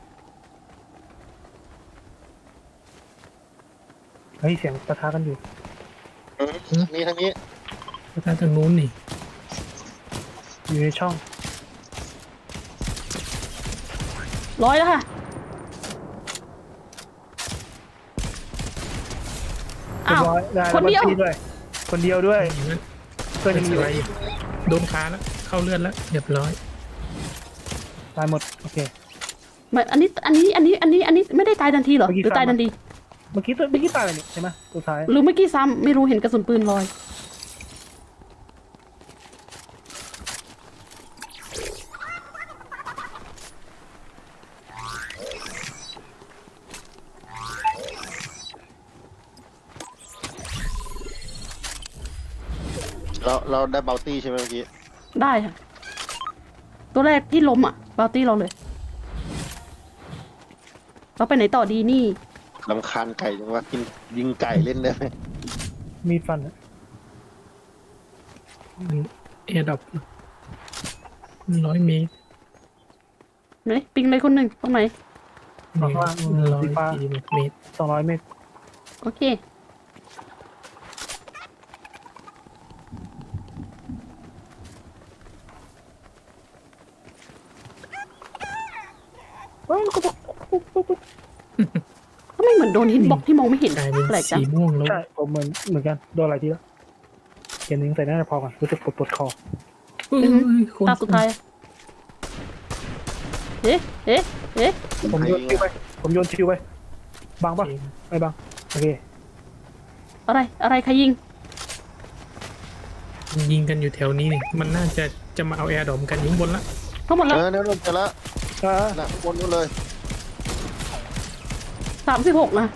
เฮ้ย เสียงปะทะกันอยู่นี่ทางนี้ก็ทางนู้นนี่อยู่ในช่องร้อยแล้วค่ะเรียอ้าวบร้อยได้คนเดียวแล้วด้วย คนเดียวด้วยอย่างนั้นเพื่อนยังมีอยู่อะไรโดนขาแล้วเข้าเลือดแล้วเรียบร้อยตายหมด โอเคอันนี้ไม่ได้ตายทันทีเหรอเมื่อกี้หรือตายทันทีเมื่อกี้ตายเลยนี่ใช่ไหมตัวท้ายหรือเมื่อกี้ซ้ำไม่รู้เห็นกระสุนปืนลอยเราได้บัลตี้ใช่ไหมเมื่อกี้ได้ค่ะ ตัวแรกที่ล้มอ่ะบาวตี้เราเลย เราไปไหนต่อดีนี่ลำคาญไก่จังว่ากินยิงไก่เล่นได้ไหมมีดฟันอะแอร์ดรอป100 เมตรไหนปิงเลยคนหนึ่งตรงไหนข้างล่างสีฟ้า 140 เมตร 200 เมตรโอเค ก็ไม่เหมือนโดนฮิตบ็อกที่มองไม่เห็นกลายเป็นแปลกจังสีม่วงแล้วใช่ ผมเหมือนกัน โดนอะไรทีแล้วเกมนี้ใส่น่าจะพอก่อนรู้สึกปวดคอเฮ้ยคนตาสุดท้าย เอ๊ะผมโยนชิวไปบังปะไม่บัง โอเคอะไรใครยิงยิงกันอยู่แถวนี้นี่มันน่าจะมาเอาแอร์ดรอปกันอยู่ข้างบนละทั้งหมดแล้วเนี่ยเราจะละอ่าน่ะข้างบนนู้นเลย 36นะ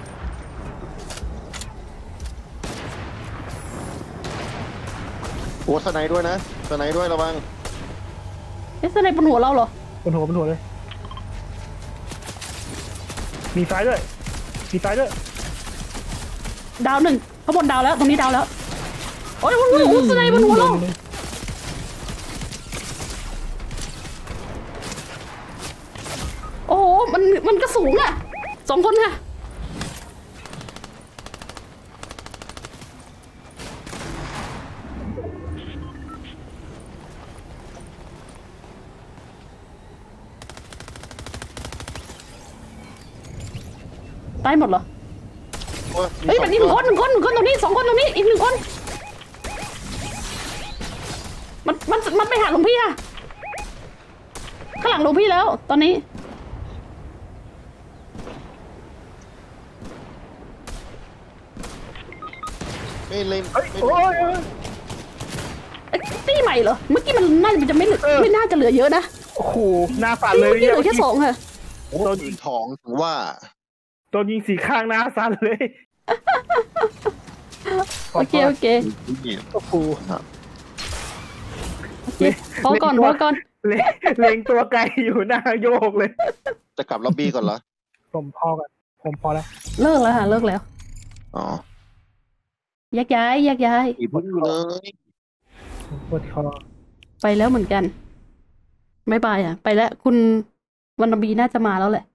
โอ้สไนด์ด้วยนะสไนด์ด้วยระวังเอ๊ะในบนหัวเราเหรอบนหัวเลย มีซ้ายด้วยดาวหนึ่งข้างบนดาวแล้ว ตรงนี้ดาวแล้วขโอ้ยโอ้ยสไนบนหัวเราโอ้โหมันก็สูงอ่ะ2 คนค่ะตายหมดเหรอ เฮ้ยมันอีก1 คนตรงนี้2 คนตรงนี้อีก1 คนมันไปหาหลวงพี่อะข้างหลังหลวงพี่แล้วตอนนี้ไม่เล่นเฮ้ยไม่โอ้เล่นยไอ้ตี้ใหม่เหรอเมื่อกี้มันน่าจะไม่น่าจะเหลือเยอะนะโอ้โหหน้าสั่นเเลยมื่อกี้เหลือแค่2 ค่ะโอ้ปืนทองถึงว่าโดนยิง4 ข้างหน้าสั่นเลยโอเคโอเคโอ้โหพอก่อนเล็งตัวไกลอยู่หน้าโยกเลยจะกลับล็อบบี้ก่อนเหรอผมพอกันผมพอแล้วเลิกแล้วค่ะเลิกแล้วอ๋อแยกย้ายอีพึ่งเลยผมปวดคอไปแล้วเหมือนกันไม่ไปอ่ะไปแล้วคุณวันนบีน่าจะมาแล้วแหละ